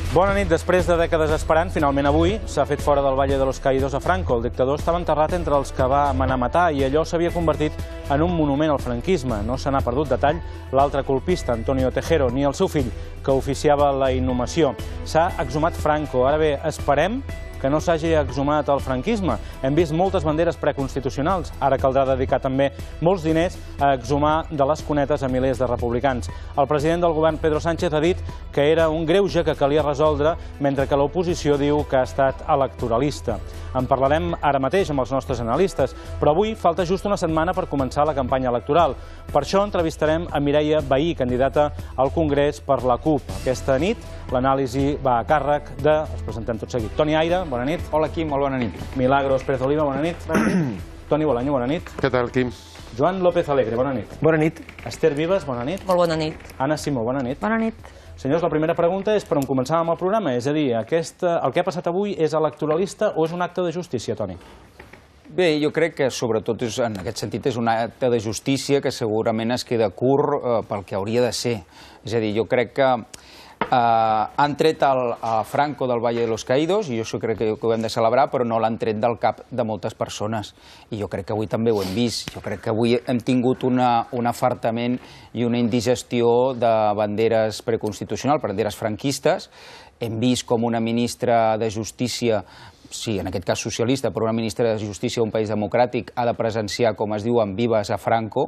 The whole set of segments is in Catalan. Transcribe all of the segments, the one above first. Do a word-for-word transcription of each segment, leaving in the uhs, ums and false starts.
Bona nit. Després de dècades esperant, finalment avui s'ha fet fora del Valle de los Caídos a Franco. El dictador estava enterrat entre els que va manar a matar i allò s'havia convertit en un monument al franquisme. No se n'ha perdut detall l'altre colpista, Antonio Tejero, ni el seu fill, que oficiava la inhumació. S'ha exhumat Franco. Ara bé, esperem que no s'hagi exhumat el franquisme. Hem vist moltes banderes preconstitucionals. Ara caldrà dedicar també molts diners a exhumar de les cunetes a milers de republicans. El president del govern, Pedro Sánchez, ha dit que era un greuge que calia resoldre, mentre que l'oposició diu que ha estat electoralista. En parlarem ara mateix amb els nostres analistes, però avui falta just una setmana per començar la campanya electoral. Per això entrevistarem a Mireia Vehí, candidata al Congrés per la CUP. Aquesta nit l'anàlisi va a càrrec de... Els presentem tot seguit. Toni Aire, bona nit. Hola, Quim, molt bona nit. Milagros Pérez Oliva, bona nit. Bona nit. Toni Bolaño, bona nit. Què tal, Quim? Joan López Alegre, bona nit. Bona nit. Esther Vives, bona nit. Molt bona nit. Anna Simó, bona nit. Bona nit. Senyors, la primera pregunta és per on començàvem el programa, és a dir, aquest, el que ha passat avui és electoralista o és un acte de justícia, Toni? Bé, jo crec que sobretot és, en aquest sentit és un acte de justícia que segurament es queda curt eh, pel que hauria de ser. És a dir, jo crec que eh, han tret el, a Franco del Valle de los Caídos, i jo això crec que ho hem de celebrar, però no l'han tret del cap de moltes persones. I jo crec que avui també ho hem vist. Jo crec que avui hem tingut una, un afartament i una indigestió de banderes preconstitucionals, banderes franquistes. Hem vist com una ministra de Justícia, sí, en aquest cas socialista, però una ministra de Justícia d'un país democràtic ha de presenciar, com es diu, en vives a Franco.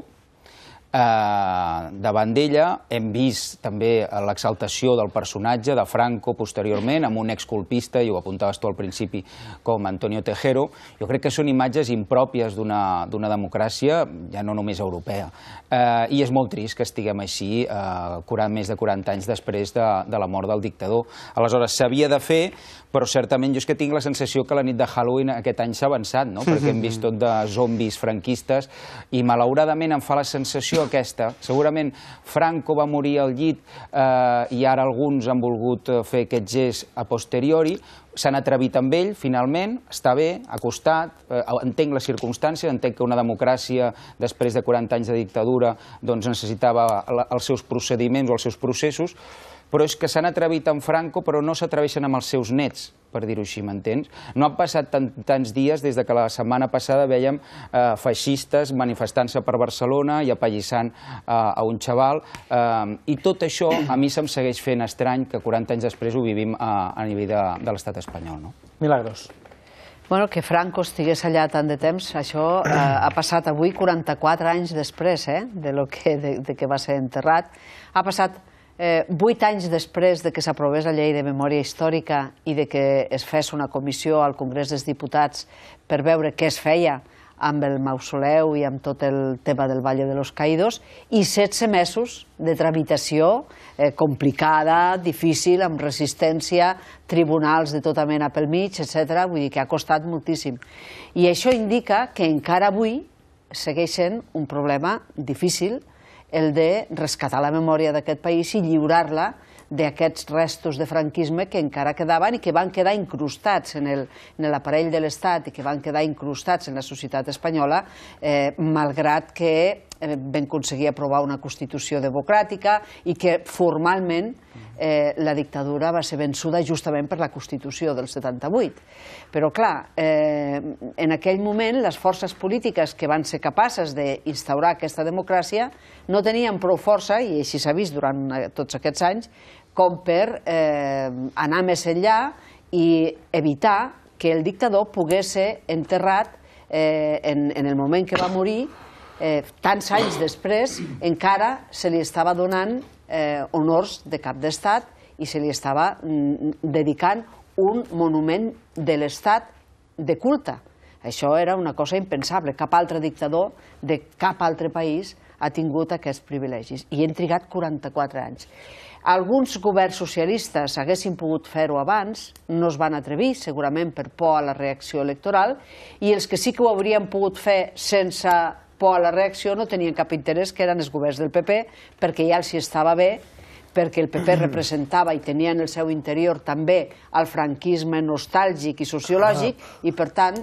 Eh, davant d'ella hem vist també l'exaltació del personatge de Franco posteriorment amb un excolpista, i ho apuntaves tu al principi, com Antonio Tejero. Jo crec que són imatges impròpies d'una democràcia, ja no només europea. Eh, I és molt trist que estiguem així eh, més de quaranta anys després de, de la mort del dictador. Aleshores, s'havia de fer, però certament jo és que tinc la sensació que la nit de Halloween aquest any s'ha avançat, no? Perquè hem vist tot de zombis franquistes i malauradament em fa la sensació aquesta. Segurament Franco va morir al llit eh, i ara alguns han volgut fer aquest gest a posteriori. S'han atrevit amb ell, finalment, està bé, ha costat, eh, entenc les circumstàncies, entenc que una democràcia després de quaranta anys de dictadura doncs necessitava els seus procediments o els seus processos, però és que s'han atrevit amb Franco però no s'atreveixen amb els seus nets, per dir-ho així, m'entens? No han passat tant, tants dies des de que la setmana passada vèiem eh, feixistes manifestant-se per Barcelona i apallissant eh, a un xaval, eh, i tot això a mi se'm segueix fent estrany que quaranta anys després ho vivim a, a nivell de, de l'estat espanyol, no? Milagros. Bueno, que Franco estigués allà tant de temps, això eh, ha passat avui quaranta-quatre anys després eh, de, lo que, de, de que va ser enterrat. Ha passat Eh, vuit anys després de que s'aprovés la llei de memòria històrica i de que es fes una comissió al Congrés dels Diputats per veure què es feia amb el mausoleu i amb tot el tema del Valle de los Caídos, i setze mesos de tramitació eh, complicada, difícil, amb resistència, tribunals de tota mena pel mig, etcètera. Vull dir que ha costat moltíssim. I això indica que encara avui segueix sent un problema difícil el de rescatar la memòria d'aquest país i lliurar-la d'aquests restos de franquisme que encara quedaven i que van quedar incrustats en l'aparell de l'Estat i que van quedar incrustats en la societat espanyola, eh, malgrat que eh, vam aconseguir aprovar una Constitució democràtica i que formalment eh, la dictadura va ser vençuda justament per la Constitució del setanta-vuit. Però clar, eh, en aquell moment les forces polítiques que van ser capaces d'instaurar aquesta democràcia no tenien prou força, i així s'ha vist durant tots aquests anys, com per eh, anar més enllà i evitar que el dictador pogués ser enterrat eh, en, en el moment que va morir. Eh, tants anys després encara se li estava donant eh, honors de cap d'estat i se li estava mm, dedicant un monument de l'estat de culte. Això era una cosa impensable. Cap altre dictador de cap altre país ha tingut aquests privilegis i hem trigat quaranta-quatre anys. Alguns governs socialistes haguessin pogut fer-ho abans, no es van atrevir, segurament per por a la reacció electoral, i els que sí que ho haurien pogut fer sense por a la reacció no tenien cap interès, que eren els governs del P P, perquè ja els hi estava bé, perquè el P P representava i tenia en el seu interior també el franquisme nostàlgic i sociològic, i per tant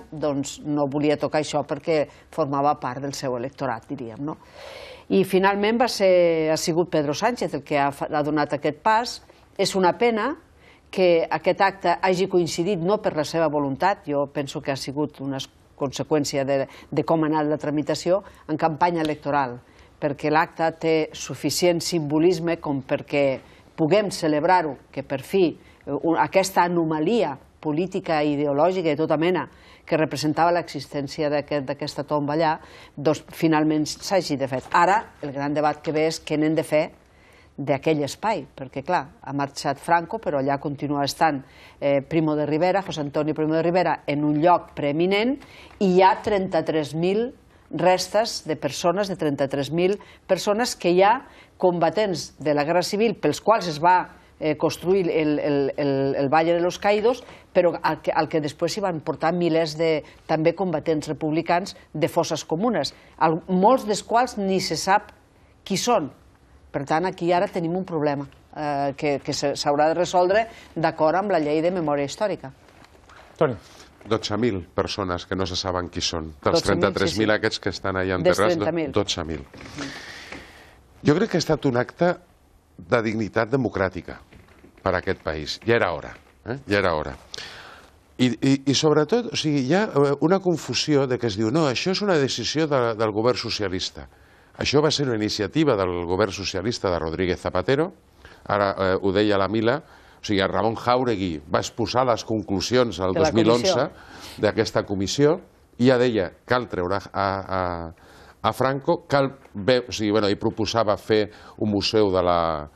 no volia tocar això perquè formava part del seu electorat, diríem, no? I finalment ha sigut Pedro Sánchez el que ha donat aquest pas. És una pena que aquest acte hagi coincidit no per la seva voluntat, jo penso que ha sigut una conseqüència de com ha anat la tramitació, en campanya electoral, perquè l'acte té suficient simbolisme com perquè puguem celebrar-ho, que per fi aquesta anomalia política i ideològica de tota mena que representava l'existència d'aquesta tomba allà, doncs finalment s'hagi de fer. Ara, el gran debat que ve és què n'hem de fer d'aquell espai, perquè clar, ha marxat Franco, però allà continua estant Primo de Rivera, José Antonio Primo de Rivera, en un lloc preeminent, i hi ha trenta-tres mil restes de persones, de trenta-tres mil persones que hi ha combatents de la Guerra Civil pels quals es va construir el Valle de los Caídos, però al que després s'hi van portar milers de també combatents republicans de fosses comunes, molts dels quals ni se sap qui són. Per tant, aquí ara tenim un problema que s'haurà de resoldre d'acord amb la llei de memòria històrica. Toni. dotze mil persones que no se saben qui són. Dels trenta-tres mil aquests que estan allà enterrats, dotze mil. Jo crec que ha estat un acte de dignitat democràtica per a aquest país. Ja era hora. Ja era hora. I sobretot, hi ha una confusió de que es diu no, això és una decisió del govern socialista. Això va ser una iniciativa del govern socialista de Rodríguez Zapatero, ara ho deia la Mila, o sigui, Ramon Jáuregui va exposar les conclusions el dos mil onze d'aquesta comissió i ja deia cal treure a Franco, i proposava fer un museu de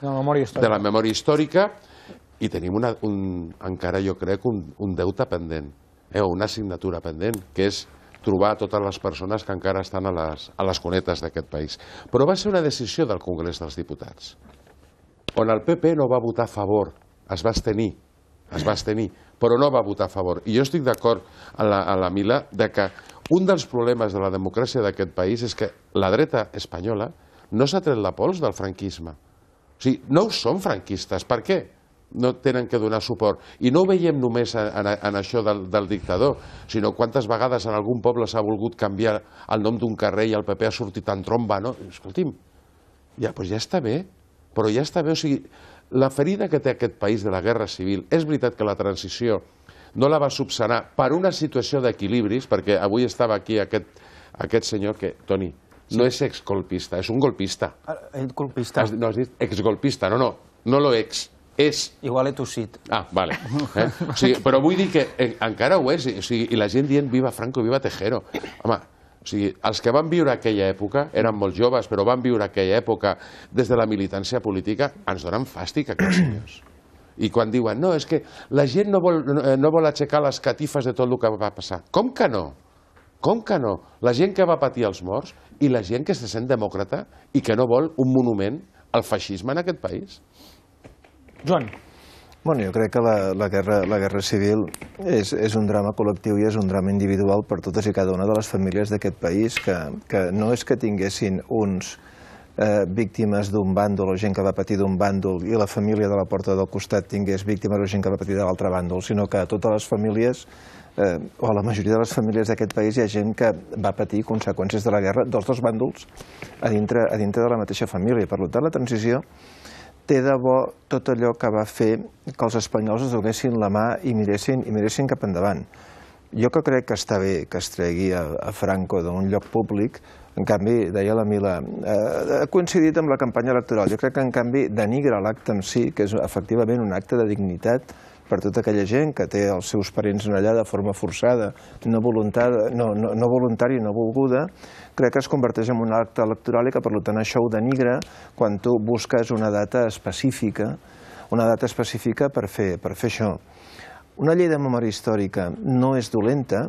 la memòria històrica i tenim encara, jo crec, un deute pendent, una assignatura pendent, que és trobar totes les persones que encara estan a les cunetes d'aquest país. Però va ser una decisió del Congrés dels Diputats, on el P P no va votar a favor, es va abstenir, es va abstenir, però no va votar a favor. I jo estic d'acord amb la Mila que un dels problemes de la democràcia d'aquest país és que la dreta espanyola no s'ha tret la pols del franquisme. O sigui, no són franquistes. Per què no tenen que donar suport? I no ho veiem només en això del dictador, sinó quantes vegades en algun poble s'ha volgut canviar el nom d'un carrer i el P P ha sortit en tromba, no? Escolti'm, ja està bé, però ja està bé. O sigui, la ferida que té aquest país de la Guerra Civil, és veritat que la transició no la va subsanar per una situació d'equilibris, perquè avui estava aquí aquest senyor que, Toni, no és excolpista, és un golpista. Golpista. No has dit exgolpista, no, no, no lo ex, és. Igual he tossit. Ah, vale. Però vull dir que encara ho és, i la gent dient viva Franco, viva Tejero. Home, o sigui, els que van viure aquella època, eren molt joves, però van viure aquella època des de la militància política, ens donen fàstic aquests senyors. I quan diuen, no, és que la gent no vol aixecar les catifes de tot el que va passar. Com que no? Com que no? La gent que va patir els morts i la gent que se sent demòcrata i que no vol un monument al feixisme en aquest país. Joan. Bueno, jo crec que la guerra civil és un drama col·lectiu i és un drama individual per totes i cada una de les famílies d'aquest país, que no és que tinguessin uns víctimes d'un bàndol o gent que va patir d'un bàndol i la família de la porta del costat tingués víctimes o gent que va patir de l'altre bàndol, sinó que a totes les famílies, o a la majoria de les famílies d'aquest país, hi ha gent que va patir conseqüències de la guerra dels dos bàndols a dintre de la mateixa família. Per tant, la transició té de bo tot allò que va fer que els espanyols es donessin la mà i miressin cap endavant. Jo que crec que està bé que es tregui a Franco d'un lloc públic, en canvi, deia la Mila, ha coincidit amb la campanya electoral. Jo crec que, en canvi, denigra l'acte en si, que és efectivament un acte de dignitat per tota aquella gent que té els seus parents allà de forma forçada, no voluntària i no volguda, crec que es converteix en un acte electoral i que, per tant, això ho denigra quan tu busques una data específica, una data específica per fer això. Una llei de memòria històrica no és dolenta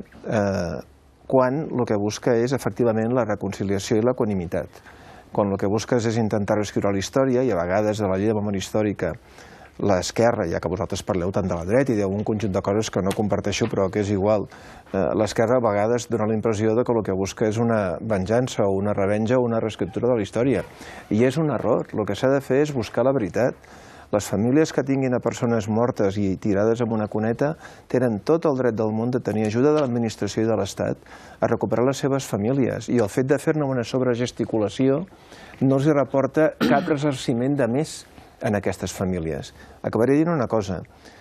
quan el que busca és, efectivament, la reconciliació i l'equanimitat. Quan el que busques és intentar reescriure la història, i a vegades de la llei de memòria històrica l'esquerra, ja que vosaltres parleu tant de la dreta i d'un conjunt de coses que no comparteixo però que és igual, l'esquerra a vegades dona la impressió que el que busca és una venjança o una revenja o una reescriptura de la història. I és un error. El que s'ha de fer és buscar la veritat. Les famílies que tinguin a persones mortes i tirades amb una cuneta tenen tot el dret del món de tenir ajuda de l'administració i de l'Estat a recuperar les seves famílies. I el fet de fer-ne una sobregesticulació no els reporta cap ressarciment de més en aquestes famílies. Acabaré dient una cosa.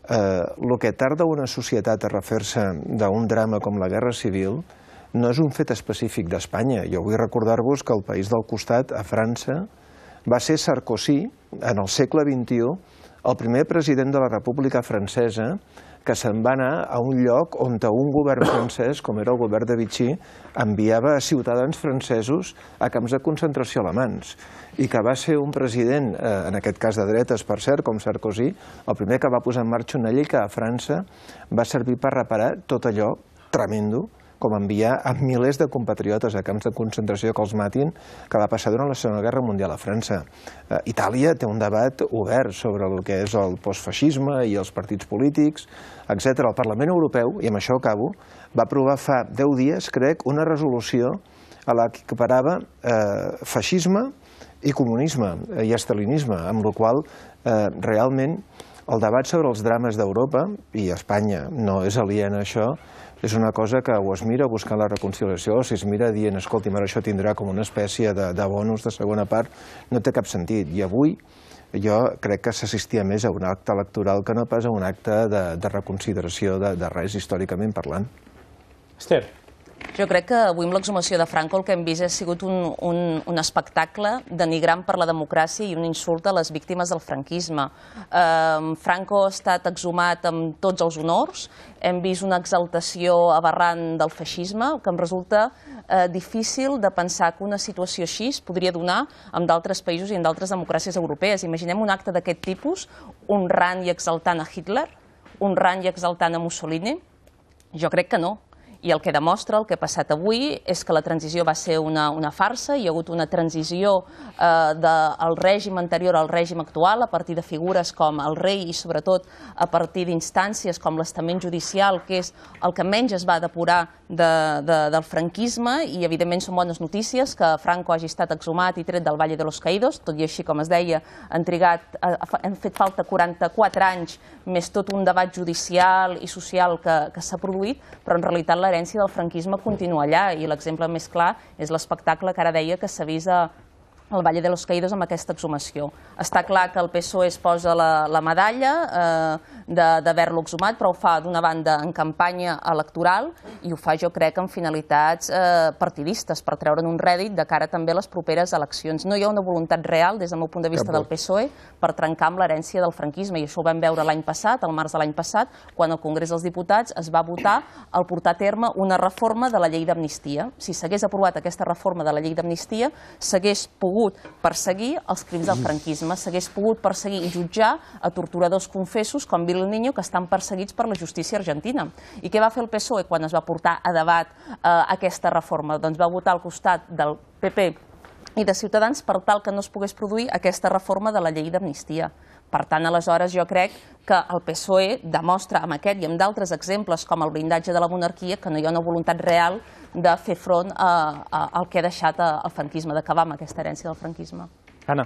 el que tarda una societat a refer-se d'un drama com la Guerra Civil no és un fet específic d'Espanya. Jo vull recordar-vos que el país del costat, a França, va ser Sarkozy, en el segle vint-i-u, el primer president de la República Francesa que se'n va anar a un lloc on un govern francès, com era el govern de Vichy, enviava a ciutadans francesos a camps de concentració alemans, i que va ser un president, en aquest cas de dretes, per cert, com Sarkozy, el primer que va posar en marxa una llei que a França va servir per reparar tot allò tremendo, com enviar a milers de compatriotes a camps de concentració que els matin, que va passar durant la Segona Guerra Mundial a França. Itàlia té un debat obert sobre el que és el postfeixisme i els partits polítics, etcètera. El Parlament Europeu, i amb això acabo, va aprovar fa deu dies, crec, una resolució a la que equiparava feixisme i comunisme i estalinisme, amb la qual realment el debat sobre els drames d'Europa, i Espanya no és aliena a això, és una cosa que o es mira buscant la reconciliació o si es mira dient, escolti'm, ara això tindrà com una espècie de bonus de segona part, no té cap sentit. I avui jo crec que s'assistia més a un acte electoral que no pas a un acte de reconsideració de res, històricament parlant. Esther. Jo crec que avui amb l'exhumació de Franco el que hem vist ha sigut un espectacle denigrant per la democràcia i un insult a les víctimes del franquisme. Franco ha estat exhumat amb tots els honors, hem vist una exaltació aberrant del feixisme, que em resulta difícil de pensar que una situació així es podria donar en d'altres països i en d'altres democràcies europees. Imaginem un acte d'aquest tipus, honrant i exaltant a Hitler, honrant i exaltant a Mussolini? Jo crec que no. I el que demostra, el que ha passat avui, és que la transició va ser una farsa, hi ha hagut una transició del règim anterior al règim actual a partir de figures com el rei i sobretot a partir d'instàncies com l'estament judicial, que és el que menys es va depurar del franquisme, i evidentment són bones notícies que Franco hagi estat exhumat i tret del Valle de los Caídos, tot i així, com es deia, han fet falta quaranta-quatre anys, més tot un debat judicial i social que s'ha produït, però en realitat la l'herència del franquisme continua allà, i l'exemple més clar és l'espectacle que ara deia que s'ha vist al Valle de los Caídos amb aquesta exhumació. Està clar que el P S O E es posa la medalla d'haver-lo exhumat, però ho fa d'una banda en campanya electoral i ho fa, jo crec, amb finalitats partidistes, per treure'n un rèdit de cara també a les properes eleccions. No hi ha una voluntat real, des del meu punt de vista del P S O E, per trencar amb l'herència del franquisme, i això ho vam veure l'any passat, al març de l'any passat, quan al Congrés dels Diputats es va votar el portar a terme una reforma de la llei d'amnistia. Si s'hagués aprovat aquesta reforma de la llei d'amnistia, s'hagués pogut perseguir els crims del franquisme, s'hagués pogut perseguir i jutjar a torturadors confessos com Bill Niño, que estan perseguits per la justícia argentina. I què va fer el P S O E quan es va portar a debat aquesta reforma? Doncs va votar al costat del P P i de Ciutadans per tal que no es pogués produir aquesta reforma de la llei d'amnistia. Per tant, aleshores, jo crec que el P S O E demostra amb aquest i amb d'altres exemples com el blindatge de la monarquia que no hi ha una voluntat real de fer front al que ha deixat el franquisme, d'acabar amb aquesta herència del franquisme. Anna.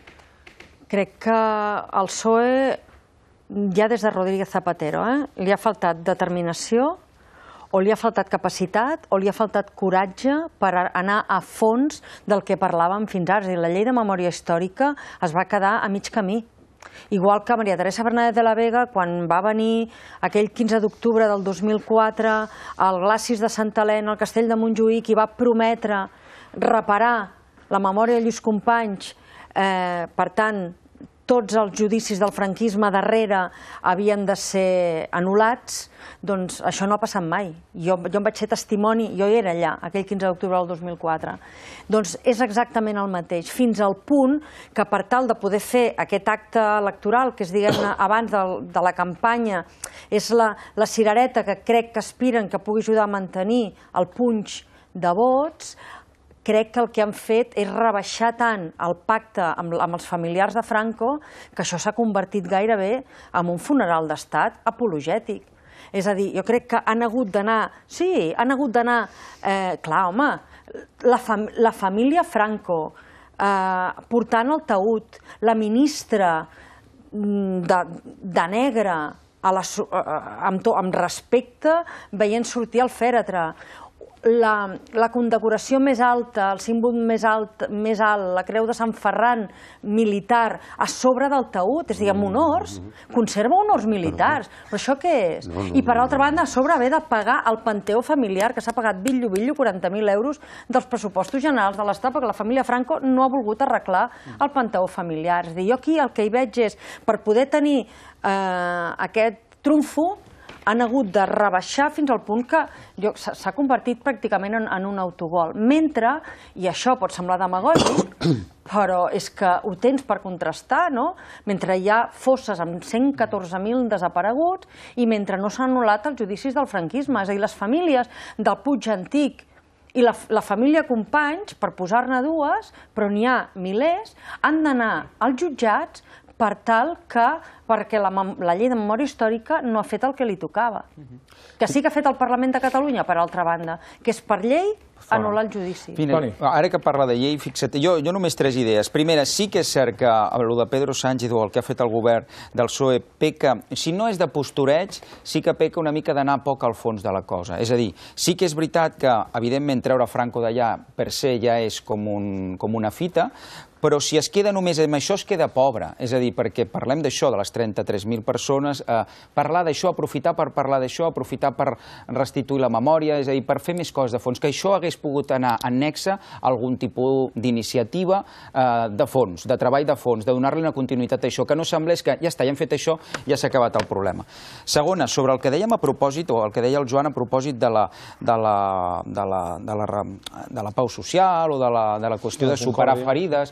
Crec que al P S O E, ja des de Rodríguez Zapatero, li ha faltat determinació, o li ha faltat capacitat, o li ha faltat coratge per anar a fons del que parlàvem fins ara. La llei de memòria històrica es va quedar a mig camí. Igual que Maria Teresa Fernández de la Vega, quan va venir aquell quinze d'octubre del dos mil quatre al Glacis de Santa Helena, al Castell de Montjuïc, i va prometre reparar la memòria de Lluís Companys, per tant, tots els judicis del franquisme darrere havien de ser anul·lats, doncs això no ha passat mai. Jo em vaig ser testimoni, jo era allà, aquell quinze d'octubre del dos mil quatre. Doncs és exactament el mateix, fins al punt que per tal de poder fer aquest acte electoral, que és, diguem-ne, abans de la campanya, és la cirereta que crec que aspiren que pugui ajudar a mantenir el punx de vots, crec que el que han fet és rebaixar tant el pacte amb els familiars de Franco que això s'ha convertit gairebé en un funeral d'estat apologètic. És a dir, jo crec que han hagut d'anar... Sí, han hagut d'anar... Clar, home, la família Franco portant el taüt, la ministra de negre amb respecte veient sortir el fèretre, la condecoració més alta, el símbol més alt, més alt, la creu de Sant Ferran militar, a sobre del taüt, és a dir, amb honors, conserva honors militars. Però això què és? I per altra banda, a sobre haver de pagar el panteó familiar, que s'ha pagat bitllo-bitllo quaranta mil euros dels pressupostos generals de l'Estat, perquè la família Franco no ha volgut arreglar el panteó familiar. És a dir, jo aquí el que hi veig és, per poder tenir aquest trumfo, han hagut de rebaixar fins al punt que s'ha convertit pràcticament en un autogol. Mentre, i això pot semblar demagògic, però és que ho tens per contrastar, no? Mentre hi ha fosses amb cent catorze mil desapareguts i mentre no s'han anul·lat els judicis del franquisme. És a dir, les famílies del Puig Antic i la família Companys, per posar-ne dues, però n'hi ha milers, han d'anar als jutjats per tal que, perquè la llei de memòria històrica no ha fet el que li tocava. Que sí que ha fet el Parlament de Catalunya, per altra banda, que és per llei anul·lar el judici. Ara que parla de llei, fixa't, jo només tres idees. Primera, sí que és cert que el de Pedro Sánchez o el que ha fet el govern del P S O E peca, si no és de postureig, sí que peca una mica d'anar poc al fons de la cosa. És a dir, sí que és veritat que, evidentment, treure Franco d'allà per se ja és com una fita, però si es queda només amb això es queda pobre. És a dir, perquè parlem d'això, de les trenta-tres mil persones, parlar d'això, aprofitar per parlar d'això, aprofitar per restituir la memòria, és a dir, per fer més coses de fons, que això hagués pogut anar annexa a algun tipus d'iniciativa de fons, de treball de fons, de donar-li una continuïtat a això, que no semblés que ja està, ja hem fet això, ja s'ha acabat el problema. Segona, sobre el que dèiem a propòsit, o el que deia el Joan a propòsit de la pau social o de la qüestió de superar ferides.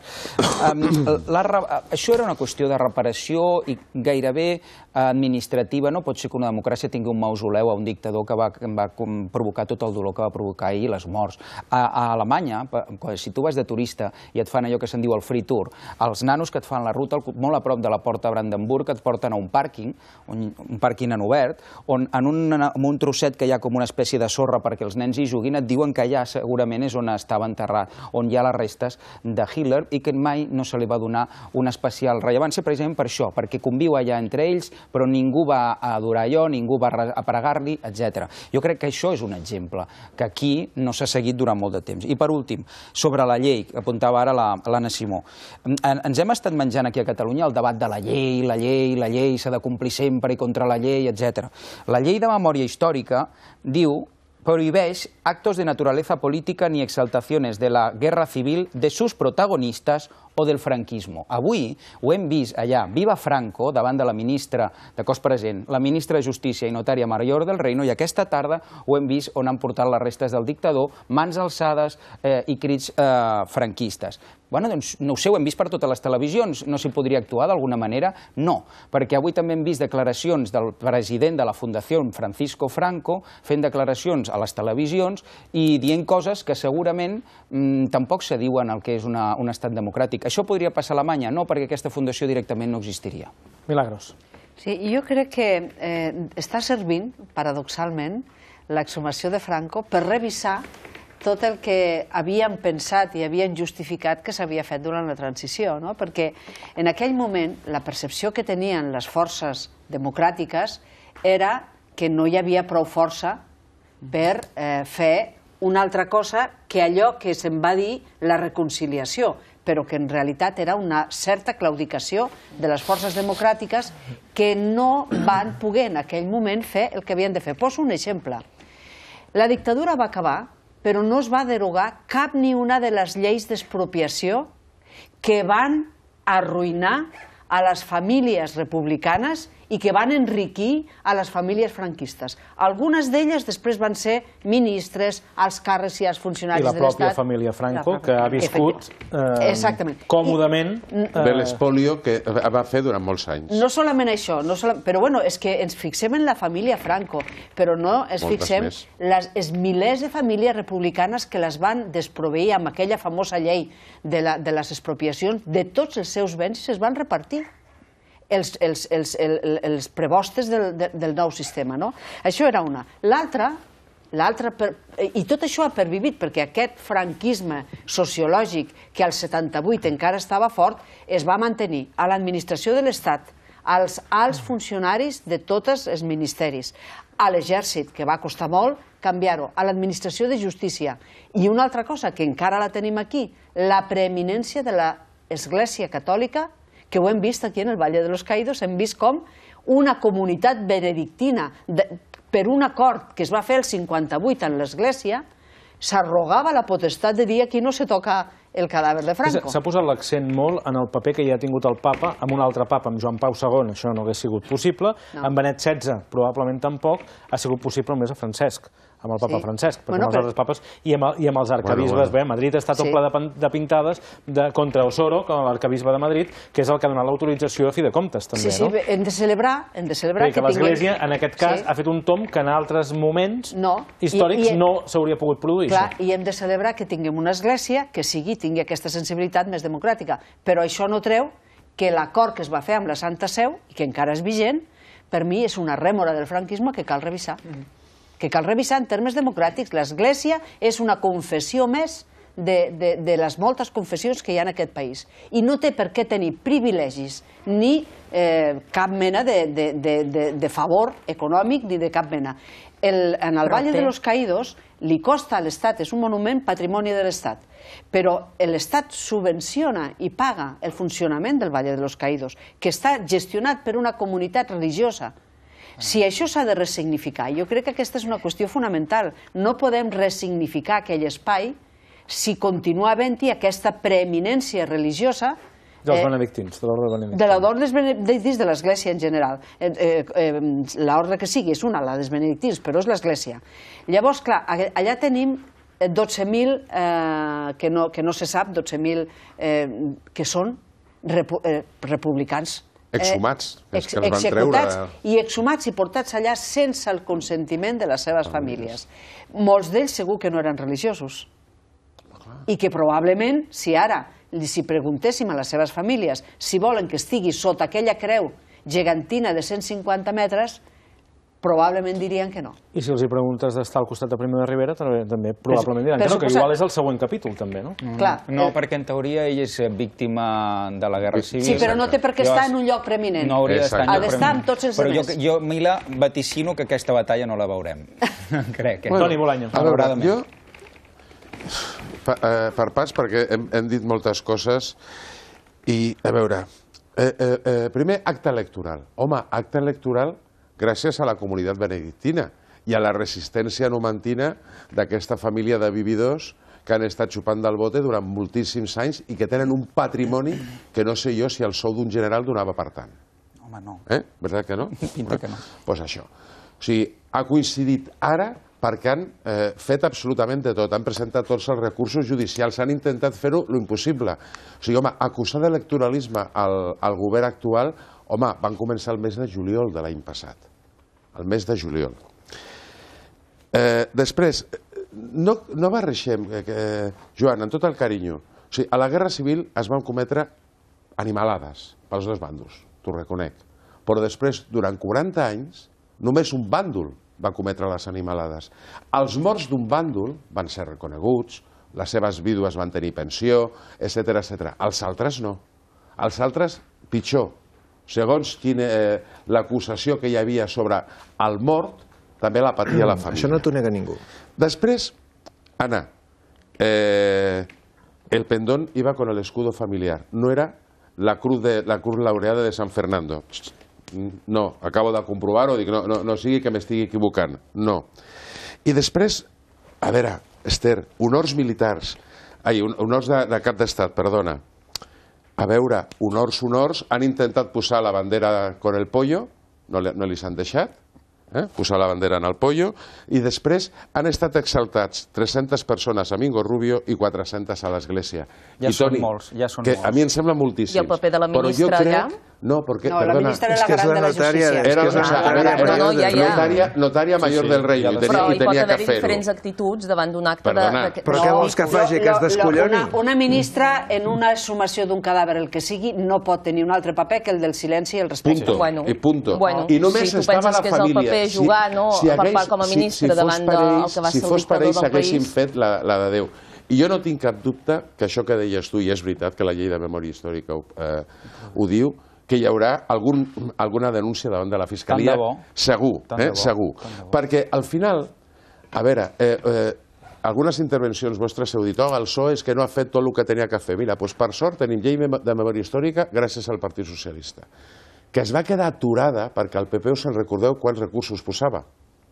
Això era una qüestió de reparació i gairebé administrativa. No pot ser que una democràcia tingui un mausoleu a un dictador que va provocar tot el dolor que va provocar ahir, les morts. A Alemanya, si tu vas de turista i et fan allò que se'n diu el free tour, els nanos que et fan la ruta molt a prop de la porta de Brandenburg et porten a un pàrquing, un pàrquing en obert, on en un trosset que hi ha com una espècie de sorra perquè els nens hi juguin, et diuen que allà segurament és on estava enterrat, on hi ha les restes de Hitler i que mai no se li va donar una especial rellevància precisament per això, perquè conviu allà entre ells, però ningú va adorar allò, ningú va a pregar-li, etcètera. Jo crec que això és un exemple, que aquí no s'ha seguit durant molt de temps. I per últim, sobre la llei, que apuntava ara l'Anna Simó. Ens hem estat menjant aquí a Catalunya el debat de la llei, la llei, la llei, s'ha de complir sempre i contra la llei, etcètera. La llei de memòria històrica diu prohibeix actos de naturaleza política ni exaltaciones de la guerra civil de sus protagonistas o del franquismo. Avui ho hem vist allà, Viva Franco, davant de la ministra de cos present, la ministra de Justícia i notària Mayor del Reino, i aquesta tarda ho hem vist on han portat les restes del dictador, mans alçades i crits franquistes. Bueno, doncs no ho sé, ho hem vist per totes les televisions, no s'hi podria actuar d'alguna manera? No, perquè avui també hem vist declaracions del president de la Fundació Francisco Franco fent declaracions a les televisions i dient coses que segurament tampoc se diuen el que és un estat democràtic. Això podria passar a Alemanya? No, perquè aquesta fundació directament no existiria. Milagros. Sí, jo crec que està servint, paradoxalment, l'exhumació de Franco per revisar tot el que havien pensat i havien justificat que s'havia fet durant la transició, perquè en aquell moment la percepció que tenien les forces democràtiques era que no hi havia prou força per fer una altra cosa que allò que se'n va dir la reconciliació, però que en realitat era una certa claudicació de les forces democràtiques que no van poder en aquell moment fer el que havien de fer. Poso un exemple. La dictadura va acabar, però no es va derogar cap ni una de les lleis d'expropiació que van arruïnar a les famílies republicanes i que van enriquir a les famílies franquistes. Algunes d'elles després van ser ministres, alts càrrecs i alts funcionaris de l'Estat. I la pròpia família Franco, que ha viscut còmodament de l'espolio que va fer durant molts anys. No solament això, però bueno, és que ens fixem en la família Franco, però no ens fixem els milers de famílies republicanes que les van desproveir amb aquella famosa llei de les expropiacions de tots els seus béns i es van repartir els prebostes del nou sistema. Això era una. L'altra, i tot això ha pervivit perquè aquest franquisme sociològic que al setanta-vuit encara estava fort es va mantenir a l'administració de l'Estat, als alts funcionaris de tots els ministeris, a l'exèrcit, que va costar molt canviar-ho, a l'administració de justícia. I una altra cosa, que encara la tenim aquí, la preeminència de l'Església Catòlica, que ho hem vist aquí en el Valle de los Caídos, hem vist com una comunitat benedictina, per un acord que es va fer el cinquanta-vuit en l'Església, s'arrogava la potestat de dir aquí no se toca el cadàver de Franco. S'ha posat l'accent molt en el paper que ja ha tingut el papa amb un altre papa, amb Joan Pau segon, això no hagués sigut possible, amb Benet setze probablement tampoc, ha sigut possible només a Francesc, amb el papa Francesc, perquè amb els altres papes, i amb els arcabisbes, bé, Madrid està tot ple de pintades contra Osoro, com l'arcabisbe de Madrid, que és el que ha donat l'autorització a fi de comptes, també, no? Sí, sí, hem de celebrar, hem de celebrar que tinguem... l'Església, en aquest cas, ha fet un tomb que en altres moments històrics no s'hauria pogut produir. Clar, i hem de celebrar que tinguem una església que sigui, tingui aquesta sensibilitat més democràtica, però això no treu que l'acord que es va fer amb la Santa Seu, i que encara és vigent, per mi és una rèmora del franquisme que cal revisar. Que cal revisar en termes democràtics. L'Església és una confessió més de les moltes confessions que hi ha en aquest país. I no té per què tenir privilegis ni cap mena de favor econòmic ni de cap mena. En el Valle de los Caídos li costa a l'Estat, és un monument patrimoni de l'Estat, però l'Estat subvenciona i paga el funcionament del Valle de los Caídos, que està gestionat per una comunitat religiosa. Si això s'ha de ressignificar, jo crec que aquesta és una qüestió fonamental. No podem ressignificar aquell espai si continua havent-hi aquesta preeminència religiosa dels benedictins, de l'ordre benedictins. De l'ordre benedictins de l'Església en general. L'ordre que sigui és una, la dels benedictins, però és l'Església. Llavors, clar, allà tenim dotze mil, que no se sap, dotze mil que són republicans. Exhumats, que els van treure. I exhumats i portats allà sense el consentiment de les seves famílies. Molts d'ells segur que no eren religiosos. I que probablement, si ara si preguntéssim a les seves famílies si volen que estigui sota aquella creu gegantina de cent cinquanta metres, probablement dirien que no. I si els hi preguntes d'estar al costat de Primo de Rivera, també probablement diran que no, que igual és el següent capítol, també, no? No, perquè en teoria ell és víctima de la Guerra Civil. Sí, però no té per què estar en un lloc preeminent. No hauria d'estar en lloc preeminent. Ha d'estar amb tots els altres. Però jo, Mila, vaticino que aquesta batalla no la veurem. Crec. Toni Bolaño. A veure, jo... Per pas, perquè hem dit moltes coses i, a veure, primer, acte electoral. Home, acte electoral gràcies a la comunitat benedictina i a la resistència numantina d'aquesta família de vividors que han estat xupant del bote durant moltíssims anys i que tenen un patrimoni que no sé jo si el sou d'un general donava per tant. Home, no. Eh? Veritat que no? Pinta que no. Doncs això. O sigui, ha coincidit ara perquè han fet absolutament de tot, han presentat tots els recursos judicials, han intentat fer-ho l'impossible. O sigui, home, acusar d'electoralisme al govern actual, home, van començar el mes de juliol de l'any passat. El mes de juliol. Després, no barregem, Joan, amb tot el carinyo, o sigui, a la Guerra Civil es van cometre animalades pels dos bàndols, t'ho reconec. Però després, durant quaranta anys, només un bàndol va cometre les animalades. Els morts d'un bàndol van ser reconeguts, les seves vídues van tenir pensió, etcètera, etcètera. Els altres no. Els altres, pitjor. Segons l'acusació que hi havia sobre el mort, també la patia la família. Això no t'ho nega ningú. Després, Ana, el pendón iba con el escudo familiar. No era la cruz laureada de San Fernando. No, acabo de comprovar-ho, dic, no sigui que m'estigui equivocant, no. I després, a veure, Esther, honors militars, ai, honors de cap d'estat, perdona. A veure, honors, honors, han intentat posar la bandera con el pollo, no li s'han deixat, posar la bandera en el pollo, i després han estat exaltats tres-centes persones a Mingo Rubio i quatre-centes a l'Església. Ja són molts, ja són molts. A mi em sembla moltíssims. I el paper de la ministra allà? No, perquè, no, la ministra era la garant de la justícia. Era notària major del rei. Però hi pot haver diferents actituds davant d'un acte de... Però què vols que faci, que es descolloni? Una ministra en una exhumació d'un cadàver, el que sigui, no pot tenir un altre paper que el del silenci i el respecte. Punto, i punto. I només estava la família. Si tu penses que és el paper jugar, no, per part com a ministra davant del que va ser el dictador del país... Si fos per ells, haguessin fet la de Déu. I jo no tinc cap dubte que això que deies tu, i és veritat que la llei de memòria històrica ho diu, que hi haurà alguna denúncia davant de la Fiscalia. Segur, segur. Perquè al final, a veure, algunes intervencions vostres heu dit, oh, el P S O E és que no ha fet tot el que tenia que fer. Mira, doncs per sort tenim llei de memòria històrica gràcies al Partit Socialista, que es va quedar aturada perquè al P P us en recordeu quants recursos posava?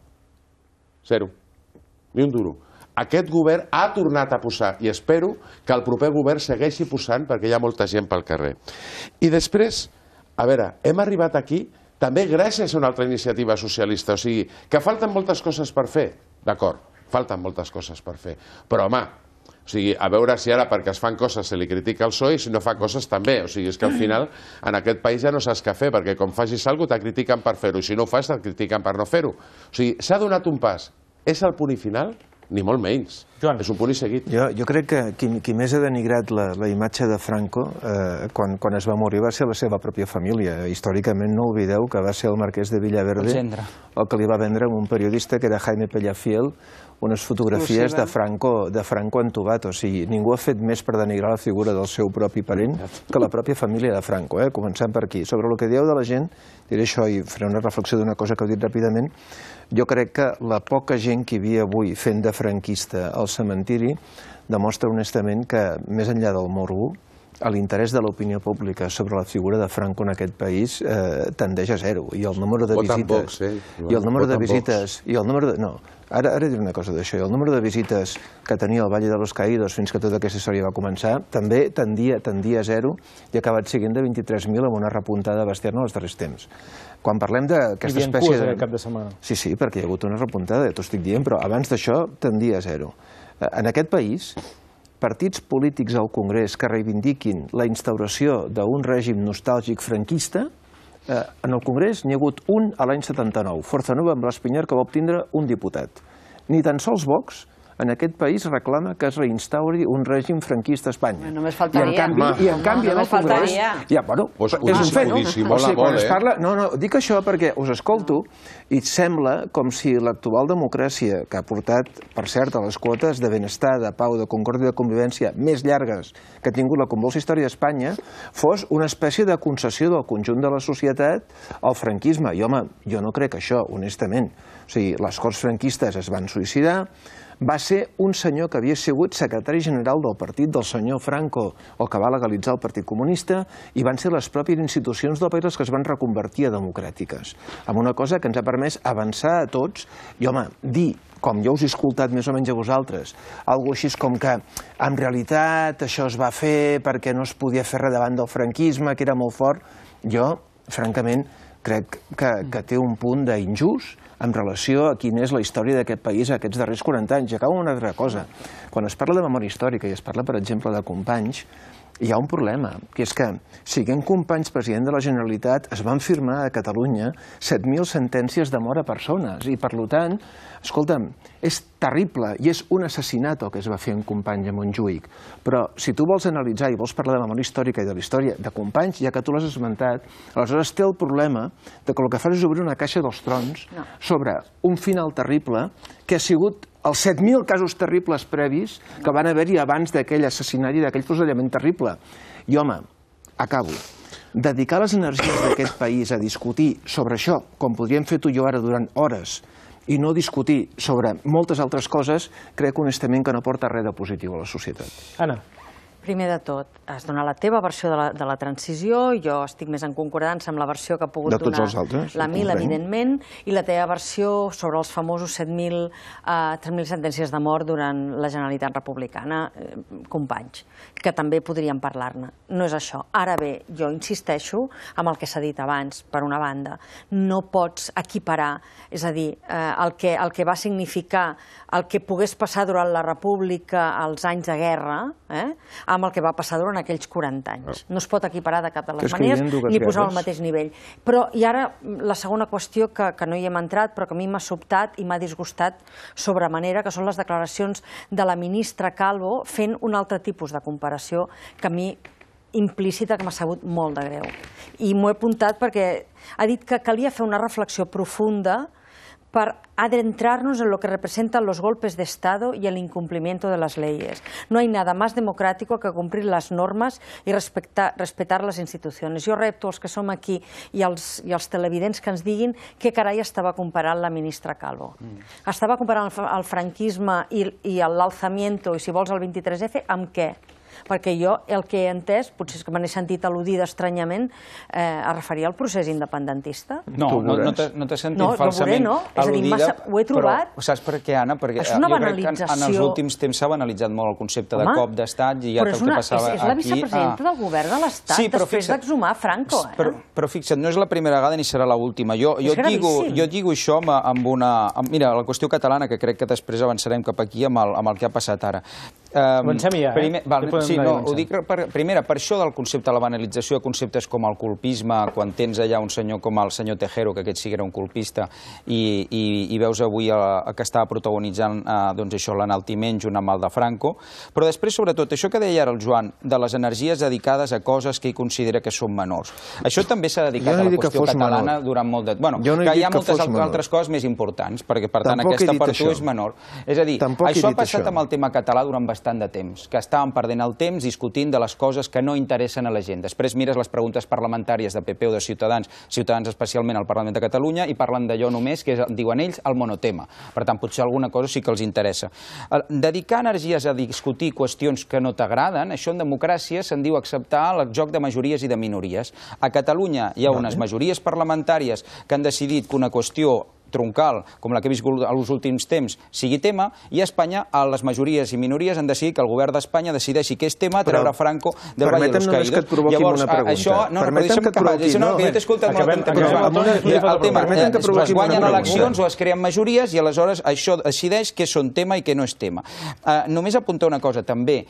Zero. Ni un duro. Aquest govern ha tornat a posar i espero que el proper govern segueixi posant perquè hi ha molta gent pel carrer. I després, a veure, hem arribat aquí també gràcies a una altra iniciativa socialista, o sigui, que falten moltes coses per fer, d'acord, falten moltes coses per fer, però home, o sigui, a veure si ara perquè es fan coses se li critica al P S O E i si no fa coses també, o sigui, és que al final en aquest país ja no saps què fer, perquè com facis alguna cosa te critiquen per fer-ho i si no ho fas te critiquen per no fer-ho. O sigui, s'ha donat un pas. És el punt i final? Ni molt menys. És un punt i seguit. Jo crec que qui més ha denigrat la imatge de Franco quan es va morir va ser la seva pròpia família. Històricament no oblideu que va ser el marquès de Villaverde el que li va vendre a un periodista que era Jaime Pellafiel unes fotografies de Franco entubat. O sigui, ningú ha fet més per denigrar la figura del seu propi parent que la pròpia família de Franco, començant per aquí. Sobre el que dieu de la gent, diré això i faré una reflexió d'una cosa que heu dit ràpidament. Jo crec que la poca gent que hi havia avui fent de franquista al cementiri demostra honestament que, més enllà del morbo, l'interès de l'opinió pública sobre la figura de Franco en aquest país tendeix a zero. I el número de visites... I el número de visites... I el número de... No, ara diré una cosa d'això. I el número de visites que tenia el Valle de los Caídos fins que tota aquesta història va començar també tendia a zero i ha acabat siguent de vint-i-tres mil amb una repuntada bestial en els darrers temps. Quan parlem d'aquesta espècie de... Hi havia cues cap de setmana. Sí, sí, perquè hi ha hagut una repuntada, t'ho estic dient, però abans d'això tendia a zero. En aquest país, partits polítics al Congrés que reivindiquin la instauració d'un règim nostàlgic franquista, en el Congrés n'hi ha hagut un a l'any setanta-nou, Força Nova amb Blas Piñar, que va obtindre un diputat. Ni tan sols Vox en aquest país reclama que es reinstauri un règim franquista a Espanya. Només faltaria. I en canvi en el Congrés... Ja, bueno, és un fet. O sigui, quan es parla... No, no, dic això perquè us escolto i sembla com si l'actual democràcia, que ha portat, per cert, a les quotes de benestar, de pau, de concòrdia i de convivència més llargues que ha tingut la convulsa història d'Espanya, fos una espècie de concessió del conjunt de la societat al franquisme. I, home, jo no crec això, honestament. O sigui, les Corts franquistes es van suïcidar, va ser un senyor que havia sigut secretari general del partit del senyor Franco, el que va legalitzar el Partit Comunista, i van ser les pròpies institucions del país les que es van reconvertir a democràtiques, amb una cosa que ens ha permès avançar a tots i, home, dir, com jo us he escoltat més o menys a vosaltres, alguna així com que en realitat això es va fer perquè no es podia fer res davant del franquisme, que era molt fort, jo, francament, crec que té un punt d'injust en relació a quina és la història d'aquest país aquests darrers quaranta anys. I acabo amb una altra cosa. Quan es parla de memòria històrica i es parla, per exemple, de Companys, hi ha un problema, que és que, siguent Companys president de la Generalitat, es van firmar a Catalunya set mil sentències de mort a persones i, per tant, escolta'm, és terrible i és un assassinat el que es va fer en Companys a Montjuïc. Però si tu vols analitzar i vols parlar de memòria històrica i de la història de Companys, ja que tu l'has esmentat, aleshores té el problema de que el que fas és obrir una caixa dels trons sobre un final terrible que ha sigut els set mil casos terribles previs que van haver-hi abans d'aquell assassinat i d'aquell fusellament terrible. I, home, acabo. Dedicar les energies d'aquest país a discutir sobre això, com podríem fer tu i jo ara durant hores, i no discutir sobre moltes altres coses, crec honestament que no porta res de positiu a la societat. Anna. Primer de tot, has donat la teva versió de la transició, jo estic més en concordança amb la versió que ha pogut donar la Mil, evidentment, i la teva versió sobre els famosos set mil sentències de mort durant la Generalitat Republicana, Companys, que també podríem parlar-ne. No és això. Ara bé, jo insisteixo amb el que s'ha dit abans, per una banda. No pots equiparar, és a dir, el que va significar el que pogués passar durant la República als anys de guerra, amb el que va passar durant aquells quaranta anys. No es pot equiparar de cap de les maneres ni posar al mateix nivell. Però, i ara, la segona qüestió que no hi hem entrat, però que a mi m'ha sobtat i m'ha disgustat sobremanera, que són les declaracions de la ministra Calvo fent un altre tipus de comparació que a mi implícita que m'ha sabut molt de greu. I m'ho he apuntat perquè ha dit que calia fer una reflexió profunda para adentrarnos en lo que representan los golpes de Estado y el incumplimiento de las leyes. No hay nada más democrático que cumplir las normas i respectar, respetar les institucions. Jo repto els que som aquí i els, i els televidents que ens diguin què carai estava comparant la ministra Calvo. Mm. Estava comparant el, el franquisme i, i l'alzamiento, i si vols el vint-i-tres F, amb què? Perquè jo el que he entès, potser és que me n'he sentit al·ludida estranyament, eh, es referia al procés independentista. No, no, no t'he sentit no, falsament no. És a dir, massa, ho he trobat. Però saps per què, Anna? Perquè és una jo banalització. crec que en, en els últims temps s'ha banalitzat molt el concepte Home, de cop d'estat i ja tot el que passava aquí... És la vicepresidenta ah. del govern de l'Estat, sí, després d'exhumar Franco. Eh? Però, però fixa't, no és la primera vegada ni serà l'última. Jo, jo, lligo, jo lligo això amb, amb una... Amb, mira, la qüestió catalana, que crec que després avançarem cap aquí amb el, amb el que ha passat ara. Um, Avancem ja, eh? Primer, val, sí, no, ho dic per, primera, per això del concepte de la banalització de conceptes com el colpisme, quan tens allà un senyor com el senyor Tejero, que aquest sí que era un colpista, i, i, i veus avui a, a que estava protagonitzant eh, doncs això, l'enaltiment junt amb el de Franco, però després, sobretot, això que deia ara el Joan, de les energies dedicades a coses que ell considera que són menors. Això també s'ha dedicat a la qüestió catalana menor. Durant molt de... Bueno, no que hi ha moltes altres coses més importants, perquè, per tant, Tampoc aquesta per tu és menor. És a dir, Tampoc això ha passat això. amb el tema català durant bastant de temps, que estàvem perdent el temps discutint de les coses que no interessen a la gent. Després mires les preguntes parlamentàries de P P o de Ciutadans, Ciutadans especialment al Parlament de Catalunya, i parlen d'allò només, que és, diuen ells, el monotema. Per tant, potser alguna cosa sí que els interessa. Dedicar energies a discutir qüestions que no t'agraden, això en democràcia se'n diu acceptar el joc de majories i de minories. A Catalunya hi ha unes majories parlamentàries que han decidit que una qüestió troncal, com la que he viscut als últims temps, sigui tema, i a Espanya les majories i minories han decidit que el govern d'Espanya decideixi que és tema treure Franco del Valle de los Caídos. Que et provoquin una pregunta. Això, no, però deixa'm que provoquin, no, que jo t'he escoltat molt atentament. El tema, es guanyen eleccions o es creen majories i aleshores això decideix què són tema i què no és tema. Només apuntar una cosa, també.